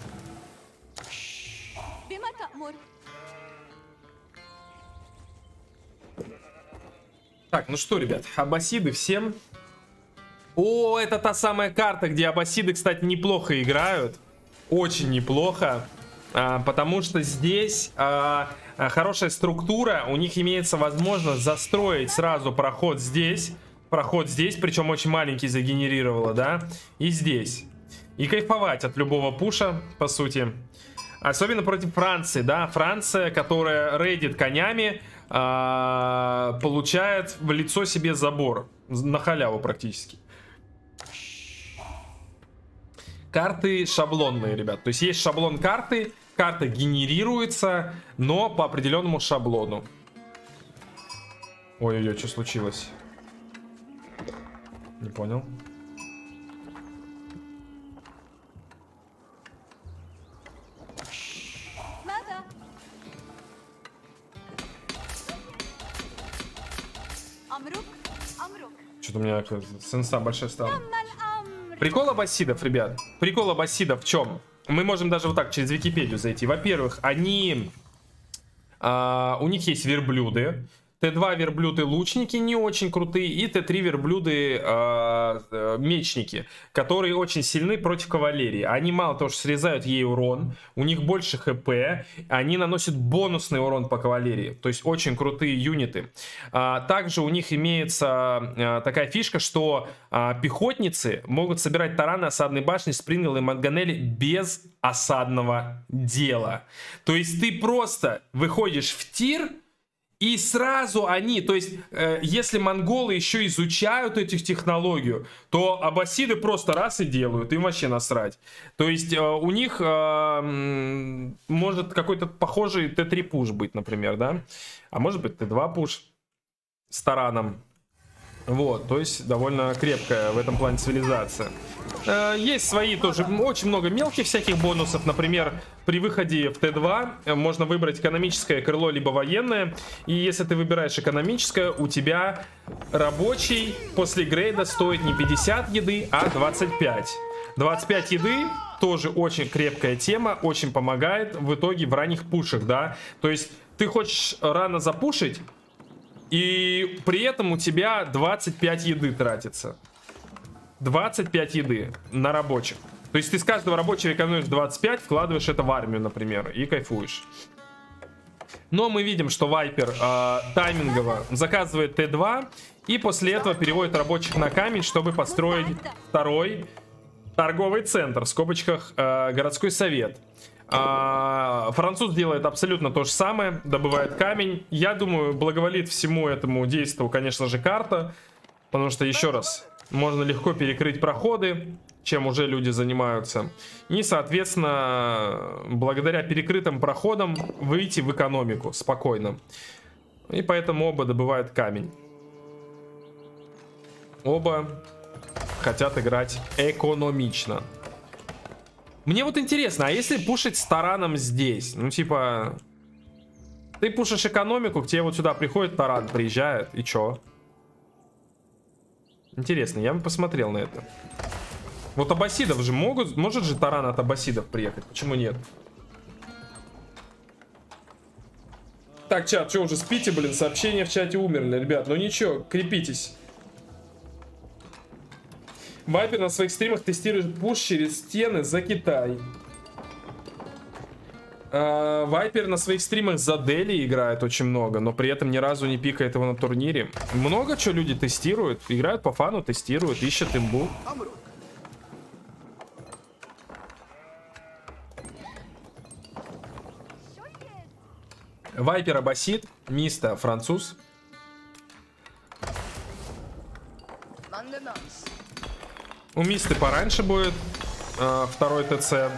بما تأمر. Так, ну что, ребят, аббасиды всем. О, это та самая карта, где аббасиды, кстати, неплохо играют. Очень неплохо. А, потому что здесь а, а, хорошая структура. У них имеется возможность застроить сразу проход здесь. Проход здесь, причем очень маленький загенерировало, да. И здесь. И кайфовать от любого пуша, по сути. Особенно против Франции, да. Франция, которая рейдит конями, а, получает в лицо себе забор. На халяву практически. Карты шаблонные, ребят. То есть есть шаблон карты. Карта генерируется, но по определенному шаблону. Ой-ой-ой, что случилось? Не понял. ماذا؟ أمرك أمرك Что-то у меня сенса большая стала. تم الأمر. Прикол аббасидов, ребят. Прикол аббасидов в чем? Мы можем даже вот так через Википедию зайти. Во-первых, они... А, у них есть верблюды. тэ два верблюды лучники не очень крутые. И тэ три верблюды а, а, мечники, которые очень сильны против кавалерии. Они мало того, что срезают ей урон. У них больше хп. Они наносят бонусный урон по кавалерии. То есть очень крутые юниты. А, также у них имеется а, такая фишка, что а, пехотницы могут собирать тараны осадной башни, спрингл и манганели без осадного дела. То есть ты просто выходишь в тир... И сразу они, то есть, э, если монголы еще изучают этих технологию, то аббасиды просто раз и делают, им вообще насрать. То есть, э, у них э, может какой-то похожий тэ три пуш быть, например, да? А может быть тэ два пуш с тараном. Вот, то есть, довольно крепкая в этом плане цивилизация. Э, есть свои тоже, очень много мелких всяких бонусов. Например, при выходе в тэ два можно выбрать экономическое крыло, либо военное. И если ты выбираешь экономическое, у тебя рабочий после грейда стоит не пятьдесят еды, а двадцать пять. двадцать пять еды тоже очень крепкая тема, очень помогает в итоге в ранних пушах, да. То есть ты хочешь рано запушить, и при этом у тебя двадцать пять еды тратится. двадцать пять еды на рабочих. То есть ты с каждого рабочего экономишь двадцать пять, вкладываешь это в армию, например, и кайфуешь. Но мы видим, что Вайпер э, таймингово заказывает тэ два и после этого переводит рабочих на камень, чтобы построить второй торговый центр, в скобочках э, городской совет. А, француз делает абсолютно то же самое, добывает камень. Я думаю, благоволит всему этому действию, конечно же, карта. Потому что, еще раз, можно легко перекрыть проходы, чем уже люди занимаются. И, соответственно, благодаря перекрытым проходам выйти в экономику спокойно. И поэтому оба добывают камень. Оба хотят играть экономично. Мне вот интересно, а если пушить с тараном здесь? Ну, типа, ты пушишь экономику, к тебе вот сюда приходит таран, приезжает, и чё? Интересно, я бы посмотрел на это. Вот аббасидов же могут, может же таран от аббасидов приехать, почему нет? Так, чат, что, уже спите, блин, сообщения в чате умерли, ребят, ну ничего, крепитесь. Вайпер на своих стримах тестирует пуш через стены за Китай. А, Вайпер на своих стримах за Дели играет очень много, но при этом ни разу не пикает его на турнире. Много что люди тестируют, играют по фану, тестируют, ищут имбу. Вайпер аббасид, Миста француз. У Мисты пораньше будет э, второй ТЦ.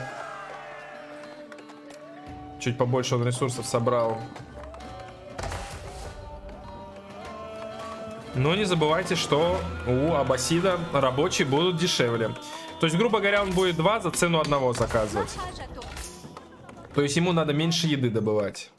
Чуть побольше он ресурсов собрал. Но не забывайте, что у аббасида рабочие будут дешевле. То есть, грубо говоря, он будет два за цену одного заказывать. То есть ему надо меньше еды добывать.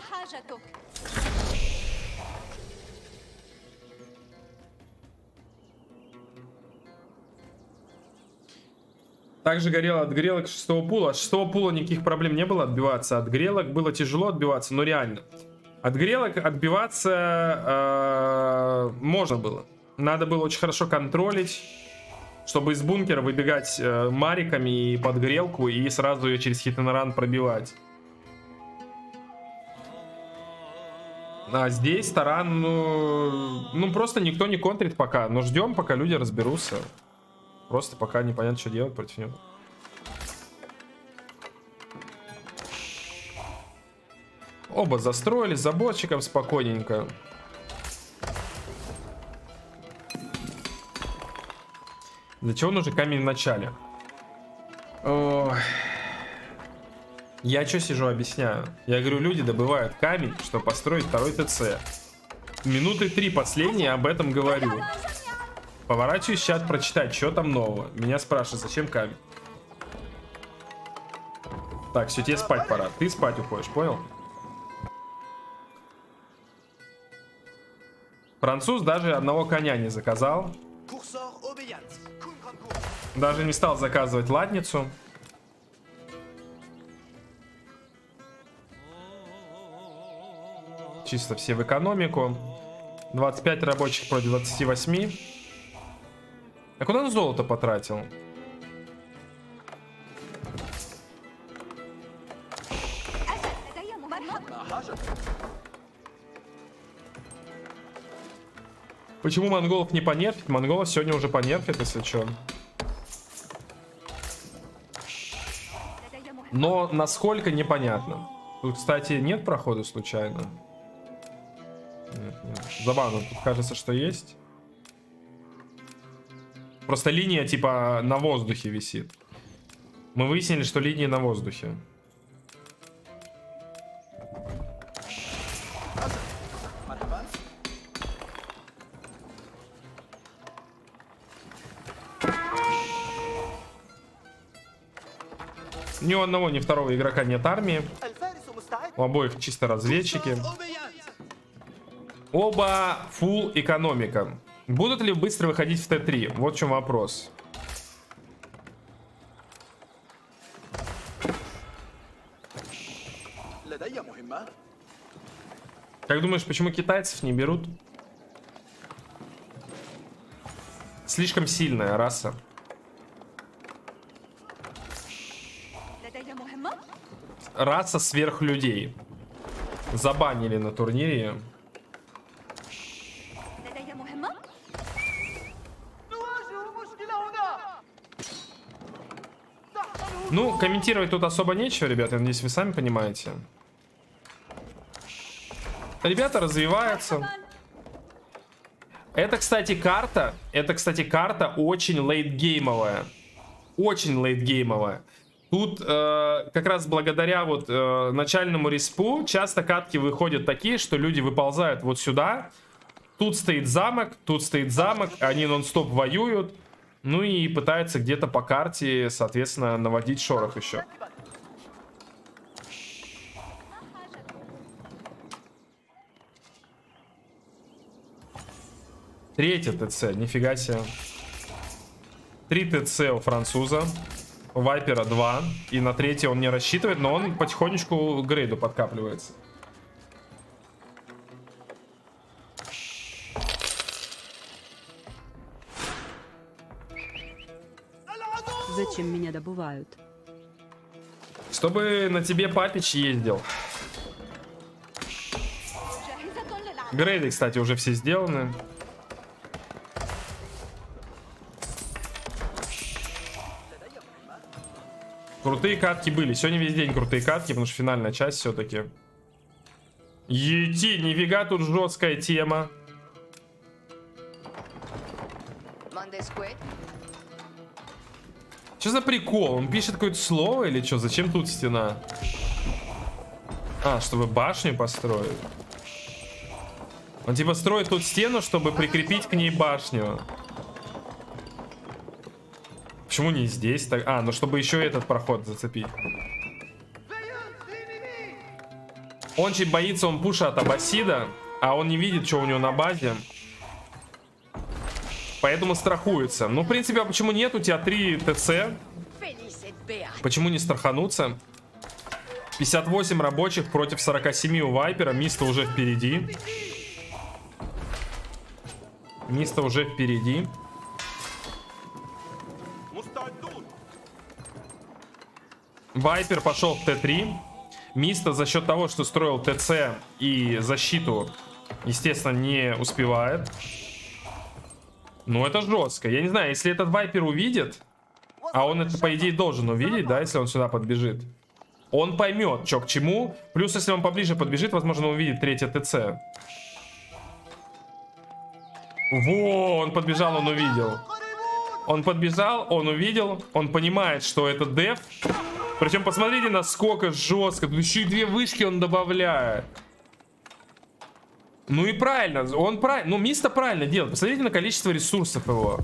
Также горело от грелок шестого пула. От шестого пула никаких проблем не было отбиваться. От грелок было тяжело отбиваться, но реально. От грелок отбиваться э, можно было. Надо было очень хорошо контролить, чтобы из бункера выбегать э, мариками и под грелку и сразу ее через хит-н-ран пробивать. А здесь таран, ну, ну просто никто не контрит пока. Но ждем, пока люди разберутся. Просто пока непонятно, что делать против него. Оба застроились заборчиком спокойненько. Для чего нужен камень в начале? Ой. Я что сижу, объясняю. Я говорю, люди добывают камень, чтобы построить второй ТЦ. Минуты три последние об этом говорю. Поворачиваюсь в чат прочитать, что там нового. Меня спрашивают, зачем камень. Так, все, тебе спать пора. Ты спать уходишь, понял? Француз даже одного коня не заказал. Даже не стал заказывать латницу. Чисто все в экономику. двадцать пять рабочих против двадцати восьми. А куда он золото потратил? Почему монголов не понерфить? Монголов сегодня уже понерфят, если что. Но насколько, непонятно. Тут, кстати, нет прохода случайно. Нет, нет. Забавно, тут кажется, что есть. Просто линия типа на воздухе висит. Мы выяснили, что линия на воздухе. Ни у одного, ни второго игрока нет армии. У обоих чисто разведчики. Оба фулл экономика. Будут ли быстро выходить в Т три? Вот в чем вопрос. Как думаешь, почему китайцев не берут? Слишком сильная раса. Раса сверхлюдей. Забанили на турнире. Ну, комментировать тут особо нечего, ребята. Я надеюсь, вы сами понимаете. Ребята развиваются. Это, кстати, карта. Это, кстати, карта очень лейтгеймовая. Очень лейтгеймовая. Тут э, как раз благодаря вот э, начальному респу часто катки выходят такие, что люди выползают вот сюда. Тут стоит замок, тут стоит замок. Они нон-стоп воюют. Ну и пытаются где-то по карте, соответственно, наводить шорох еще. Третье ТЦ, нифига себе. Три ТЦ у француза. У Вайпера два. И на третье он не рассчитывает, но он потихонечку к грейду подкапливается. Зачем меня добывают? Чтобы на тебе Папич ездил. Грейды, кстати, уже все сделаны. Крутые катки были. Сегодня весь день крутые катки, потому что финальная часть все-таки. Ети, нифига тут жесткая тема. Что за прикол? Он пишет какое-то слово или что? Зачем тут стена? А, чтобы башню построить. Он типа строит тут стену, чтобы прикрепить к ней башню. Почему не здесь? Так... А, ну чтобы еще этот проход зацепить. Он чуть боится, он пуша от Аббасида, а он не видит, что у него на базе. Поэтому страхуется. Ну, в принципе, а почему нет? У тебя три ТЦ. Почему не страхануться? пятьдесят восемь рабочих против сорока семи у Вайпера. Миста уже впереди. Миста уже впереди. Вайпер пошел в Т три. Миста за счет того, что строил ТЦ и защиту, естественно, не успевает. Ну, это жестко. Я не знаю, если этот Вайпер увидит, а он это, по идее, должен увидеть, да, если он сюда подбежит, он поймет, что к чему. Плюс, если он поближе подбежит, возможно, увидит третье ТЦ. Во, он подбежал, он увидел. Он подбежал, он увидел. Он понимает, что это деф. Причем посмотрите, насколько жестко. Тут еще и две вышки он добавляет. Ну и правильно. Он правильно. Ну, Миста правильно делает. Посмотрите на количество ресурсов его.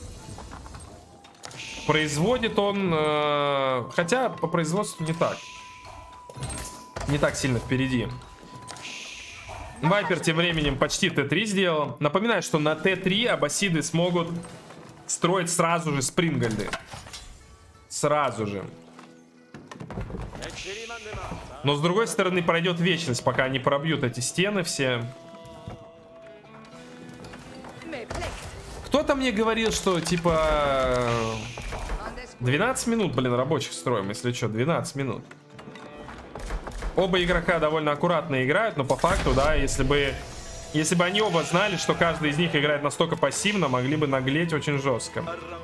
Производит он... Э, хотя по производству не так. Не так сильно впереди. Вайпер тем временем почти Т три сделал. Напоминаю, что на Т три аббасиды смогут строить сразу же спрингольды. Сразу же. Но с другой стороны пройдет вечность, пока они пробьют эти стены все. Кто-то мне говорил, что типа двенадцать минут, блин, рабочих строим, если что, двенадцать минут. Оба игрока довольно аккуратно играют, но по факту, да, если бы если бы они оба знали, что каждый из них играет настолько пассивно, могли бы наглеть очень жестко.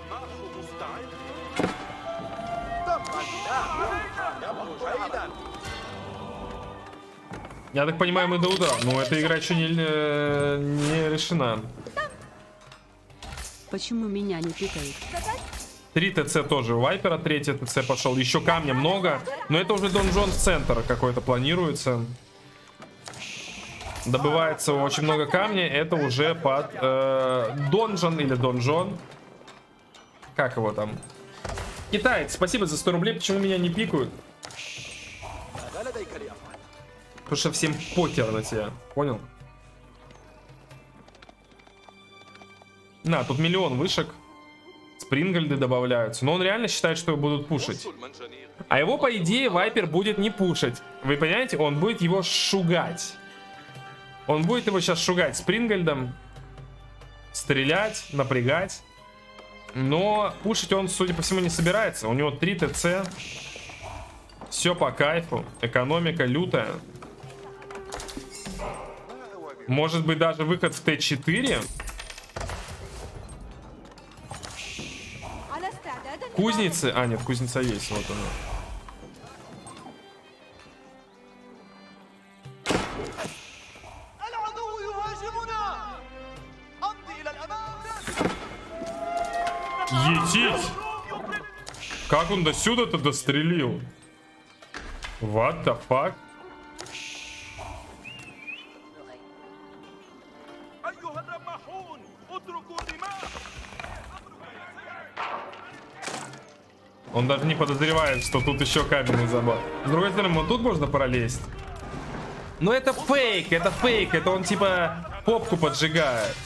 Я так понимаю, мы до утра. Но эта игра еще не, не решена. Почему меня не пикают? Три ТЦ тоже у Вайпера, третий ТЦ пошел. Еще камня много. Но это уже донжон в центр какой-то планируется. Добывается очень много камня. Это уже под э, донжон или донжон. Как его там? Китаец, спасибо за сто рублей. Почему меня не пикают? Потому что всем покер на тебя. Понял? На, тут миллион вышек. Спрингольды добавляются. Но он реально считает, что его будут пушить. А его, по идее, Вайпер будет не пушить. Вы понимаете? Он будет его шугать. Он будет его сейчас шугать спрингольдом. Стрелять, напрягать. Но пушить он, судя по всему, не собирается. У него три ТЦ. Все по кайфу. Экономика лютая. Может быть, даже выход в Т четыре. Кузницы. А, нет, кузница есть. Вот она. Етить! Как он до сюда-то дострелил? What the fuck? Он даже не подозревает, что тут еще каменный забор. С другой стороны, вот тут можно пролезть. Но это фейк, это фейк. Это он типа попку поджигает.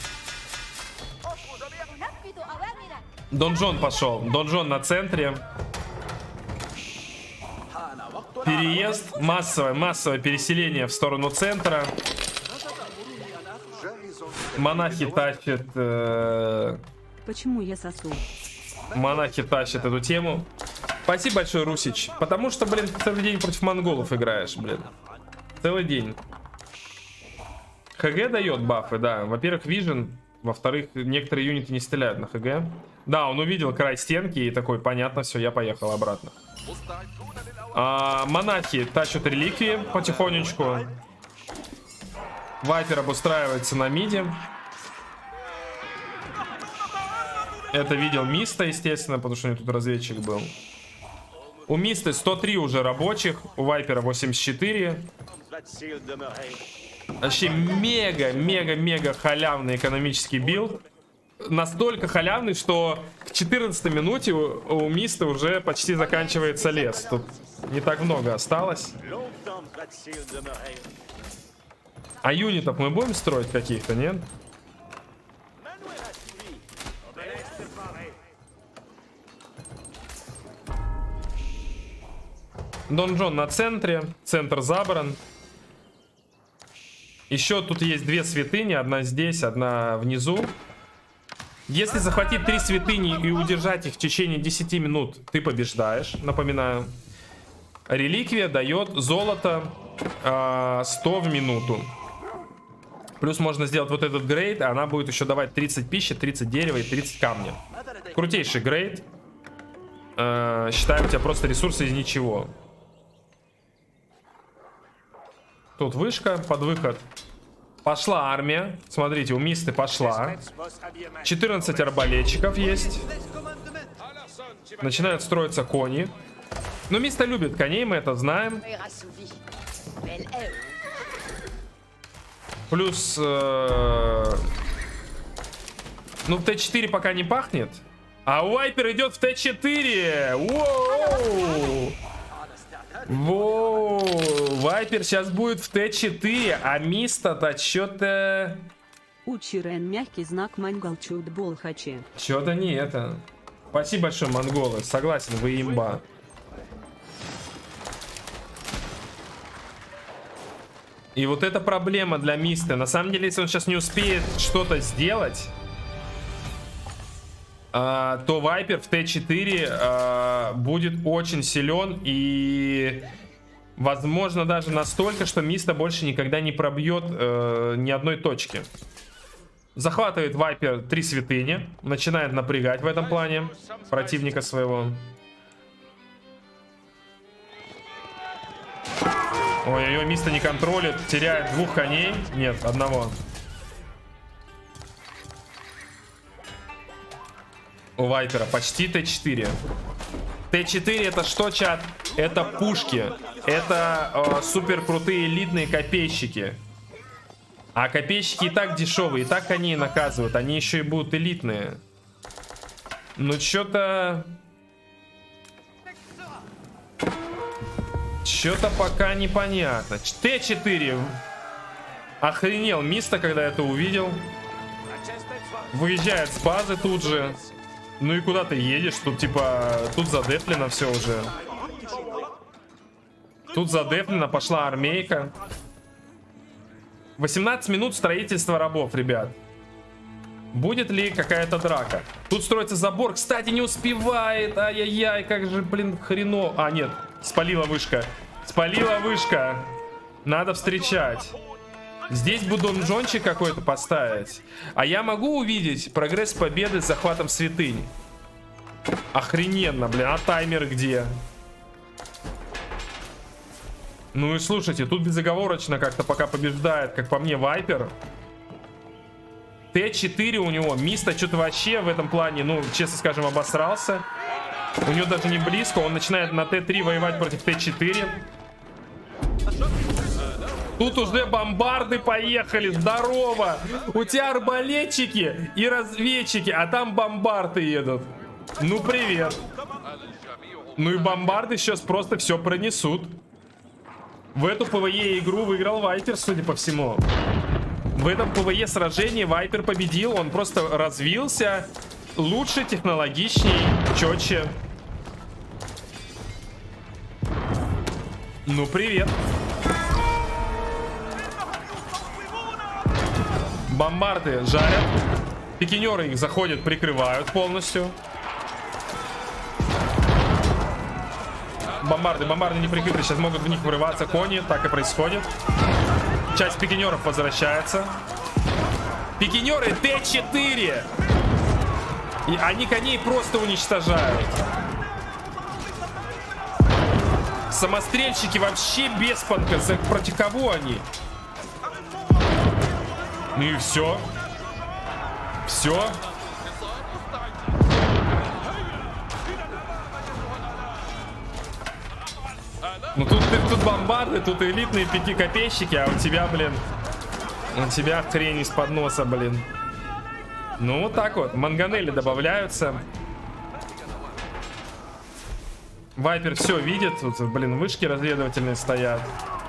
Донжон пошел. Донжон на центре. Переезд. Массовое, массовое переселение в сторону центра. Монахи тащат... Э... Почему я сосу? Монахи тащат эту тему. Спасибо большое, Русич. Потому что, блин, ты целый день против монголов играешь, блин. Целый день. ХГ дает бафы, да. Во-первых, Vision. Во-вторых, некоторые юниты не стреляют на ХГ. Да, он увидел край стенки и такой, понятно, все, я поехал обратно. А, монахи тащат реликвии потихонечку. Вайпер обустраивается на миде. Это видел Миста, естественно, потому что у него тут разведчик был. У Мисты сто три уже рабочих, у Вайпера восемьдесят четыре. Вообще мега-мега-мега халявный экономический билд. Настолько халявный, что к четырнадцатой минуте у, у Мисты уже почти заканчивается лес. Тут не так много осталось. А юнитов мы будем строить каких-то, нет? Донжон на центре. Центр забран. Еще тут есть две святыни. Одна здесь, одна внизу. Если захватить три святыни и удержать их в течение десяти минут, ты побеждаешь. Напоминаю. Реликвия дает золото э, сто в минуту. Плюс можно сделать вот этот грейд. Она будет еще давать тридцать пищи, тридцать дерева и тридцать камня. Крутейший грейд. Э, считаю, у тебя просто ресурсы из ничего. Тут вышка под выход. Пошла армия. Смотрите, у Мисты пошла. четырнадцать арбалетчиков есть. Начинают строиться кони. Но Миста любит коней, мы это знаем. Плюс... Э, ну, в Т четыре пока не пахнет. А Вайпер идет в Т четыре. Воу! Воу! Вайпер сейчас будет в Т четыре, а Миста-то что-то... Учирен мягкий знак мангал чуд болхаче. Что-то не это. Спасибо большое, монголы. Согласен, вы имба. И вот эта проблема для Мисты. На самом деле, если он сейчас не успеет что-то сделать, а, то Вайпер в Т четыре а, будет очень силен. И возможно даже настолько, что Миста больше никогда не пробьет а, ни одной точки. Захватывает Вайпер три святыни. Начинает напрягать в этом плане противника своего. Ой-ой-ой, Миста не контролит. Теряет двух коней. Нет, одного. У Вайпера почти Т четыре. Т четыре это что, чат? Это пушки. Это э, супер крутые элитные копейщики. А копейщики и так дешевые, и так коней наказывают. Они еще и будут элитные. Ну что-то... Что-то пока непонятно. Т четыре. Охренел Миста, когда это увидел. Выезжает с базы тут же. Ну и куда ты едешь? Тут типа... Тут задефлено все уже. Тут задефлено. Пошла армейка. восемнадцать минут строительства рабов, ребят. Будет ли какая-то драка? Тут строится забор. Кстати, не успевает. Ай-яй-яй, как же, блин, хреново. А, нет. Спалила вышка. Спалила вышка. Надо встречать. Здесь бы донжончик какой-то поставить. А я могу увидеть прогресс победы с захватом святынь? Охрененно, блин. А таймер где? Ну и слушайте, тут безоговорочно как-то пока побеждает, как по мне, Вайпер. Т четыре у него. Миста что-то вообще в этом плане, ну, честно скажем, обосрался. У него даже не близко. Он начинает на Т три воевать против Т четыре. Тут уже бомбарды поехали. Здорово. У тебя арбалетчики и разведчики, а там бомбарды едут. Ну, привет. Ну и бомбарды сейчас просто все пронесут. В эту ПВЕ игру выиграл Вайпер, судя по всему. В этом ПВЕ сражении Вайпер победил. Он просто развился лучше, технологичней, четче. Ну, привет. Бомбарды жарят. Пикинеры их заходят, прикрывают полностью. Бомбарды, бомбарды не прикрыты. Сейчас могут в них вырываться кони. Так и происходит. Часть пикинеров возвращается. Пикинеры Т четыре. И они коней просто уничтожают. Самострельщики вообще без понка. Против кого они? Ну и все. Все. Ну тут, тут бомбарды, тут элитные пяти-копейщики, а у тебя, блин, у тебя хрень из-под носа, блин. Ну вот так вот. Манганели добавляются. Вайпер все видит. Тут, блин, вышки разведывательные стоят.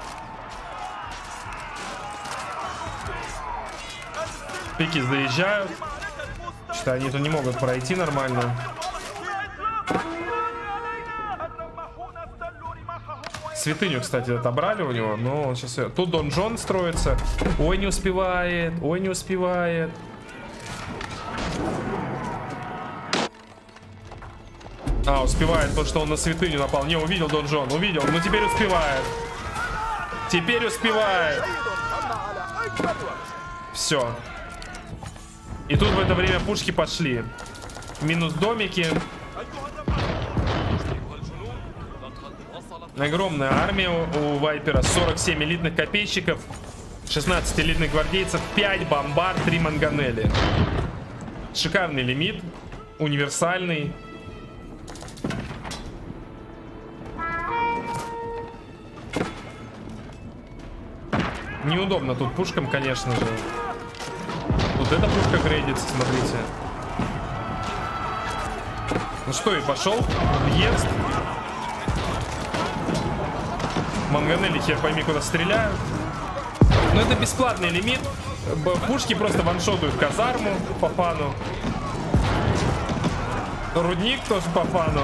Пики заезжают. Что они тут не могут пройти нормально. Святыню, кстати, отобрали у него, но он сейчас... Тут донжон строится. Ой, не успевает, ой, не успевает. А, успевает, потому что он на святыню напал. Не, увидел донжон, увидел, но теперь успевает. Теперь успевает. Все. И тут в это время пушки пошли. Минус домики. Огромная армия у Вайпера. сорок семь элитных копейщиков, шестнадцать элитных гвардейцев, пять бомбар, три манганели. Шикарный лимит. Универсальный. Неудобно тут пушкам, конечно же. Тут эта пушка грейдится, смотрите. Ну что, и пошел. Въезд. Манганели хер пойми куда стреляют. Но это бесплатный лимит. Пушки просто ваншотают казарму по фану. Рудник тоже по фану.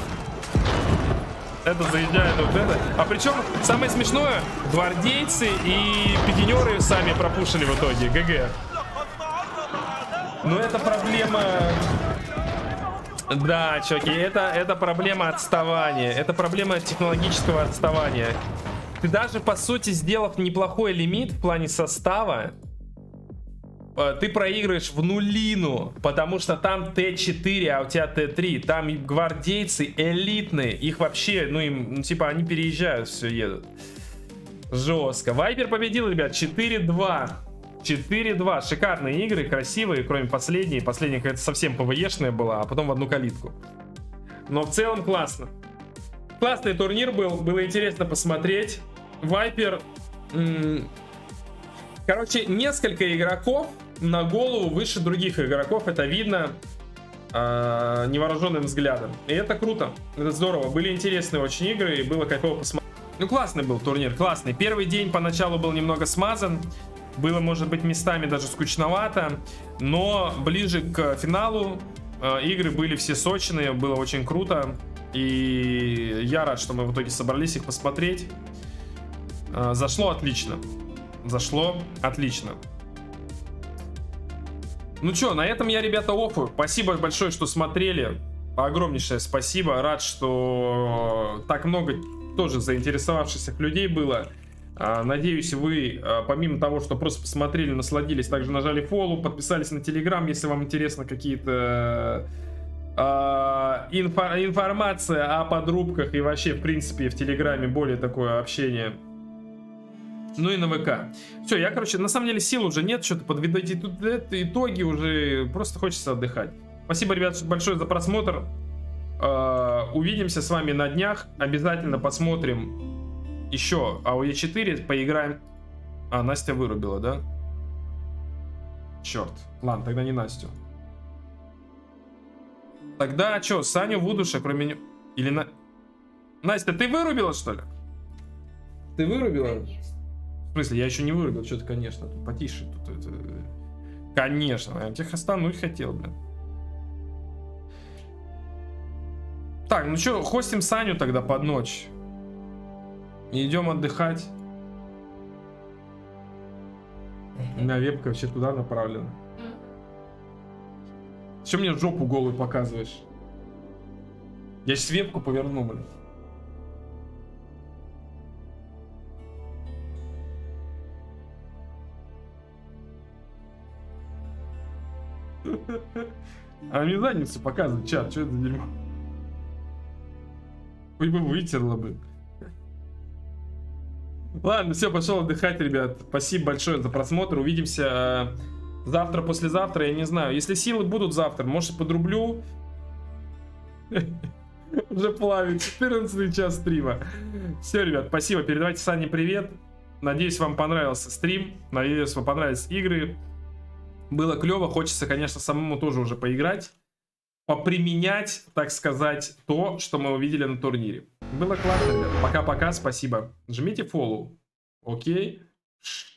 Это заезжает вот это. А причем самое смешное, гвардейцы и пикинеры сами пропушили в итоге. ГГ. Но это проблема... Да, чуваки, это, это проблема отставания. Это проблема технологического отставания. Ты даже, по сути, сделав неплохой лимит в плане состава, ты проигрываешь в нулину, потому что там Т четыре, а у тебя Т три. Там гвардейцы элитные. Их вообще, ну им, ну, типа, они переезжают, все едут. Жестко. Вайпер победил, ребят, четыре два. четыре два. Шикарные игры, красивые, кроме последней. Последняя какая-то совсем ПВЕшная была, а потом в одну калитку. Но в целом классно. Классный турнир был, было интересно посмотреть. Вайпер... Короче, несколько игроков на голову выше других игроков. Это видно э, невооруженным взглядом. И это круто, это здорово. Были интересные очень игры, и было кайфово посмотреть. Ну, классный был турнир, классный. Первый день поначалу был немного смазан. Было, может быть, местами даже скучновато. Но ближе к финалу э, игры были все сочные, было очень круто. И я рад, что мы в итоге собрались их посмотреть. Э, зашло отлично. Зашло отлично. Ну что, на этом я, ребята, оффу. Спасибо большое, что смотрели. Огромнейшее спасибо. Рад, что так много тоже заинтересовавшихся людей было. Надеюсь, вы, помимо того, что просто посмотрели, насладились, также нажали фоллоу, подписались на Телеграм, если вам интересно какие-то инфо информация о подрубках и вообще, в принципе, в Телеграме более такое общение. Ну и на ВК. Все, я, короче, на самом деле сил уже нет, что-то подводить тут итоги уже, просто хочется отдыхать. Спасибо, ребят, большое за просмотр. Увидимся с вами на днях. Обязательно посмотрим еще а о е четыре, поиграем. А, Настя вырубила, да? Черт. Ладно, тогда не Настю. Тогда что, Саню Вудуша, кроме него... Или на... Настя, ты вырубила, что ли? Ты вырубила? В смысле, я еще не вырубил, что-то, конечно. Тут потише. Тут это... Конечно, я тех остануть хотел, блин. Так, ну что, хостим Саню тогда под ночь. И идем отдыхать. У меня вебка вообще туда направлена. Че мне жопу голую показываешь? Я сейчас вебку поверну, блин. А мне задницу показывает, чат, что это дерьмо? Хоть бы вытерла бы. Ладно, все, пошел отдыхать, ребят. Спасибо большое за просмотр. Увидимся завтра, послезавтра, я не знаю. Если силы будут завтра, может, подрублю. Уже плавит. четырнадцатый час стрима. Все, ребят, спасибо. Передавайте Сане привет. Надеюсь, вам понравился стрим. Надеюсь, вам понравились игры. Было клево. Хочется, конечно, самому тоже уже поиграть. Поприменять, так сказать, то, что мы увидели на турнире. Было классно, ребят. Пока-пока, спасибо. Жмите фоллоу. Окей.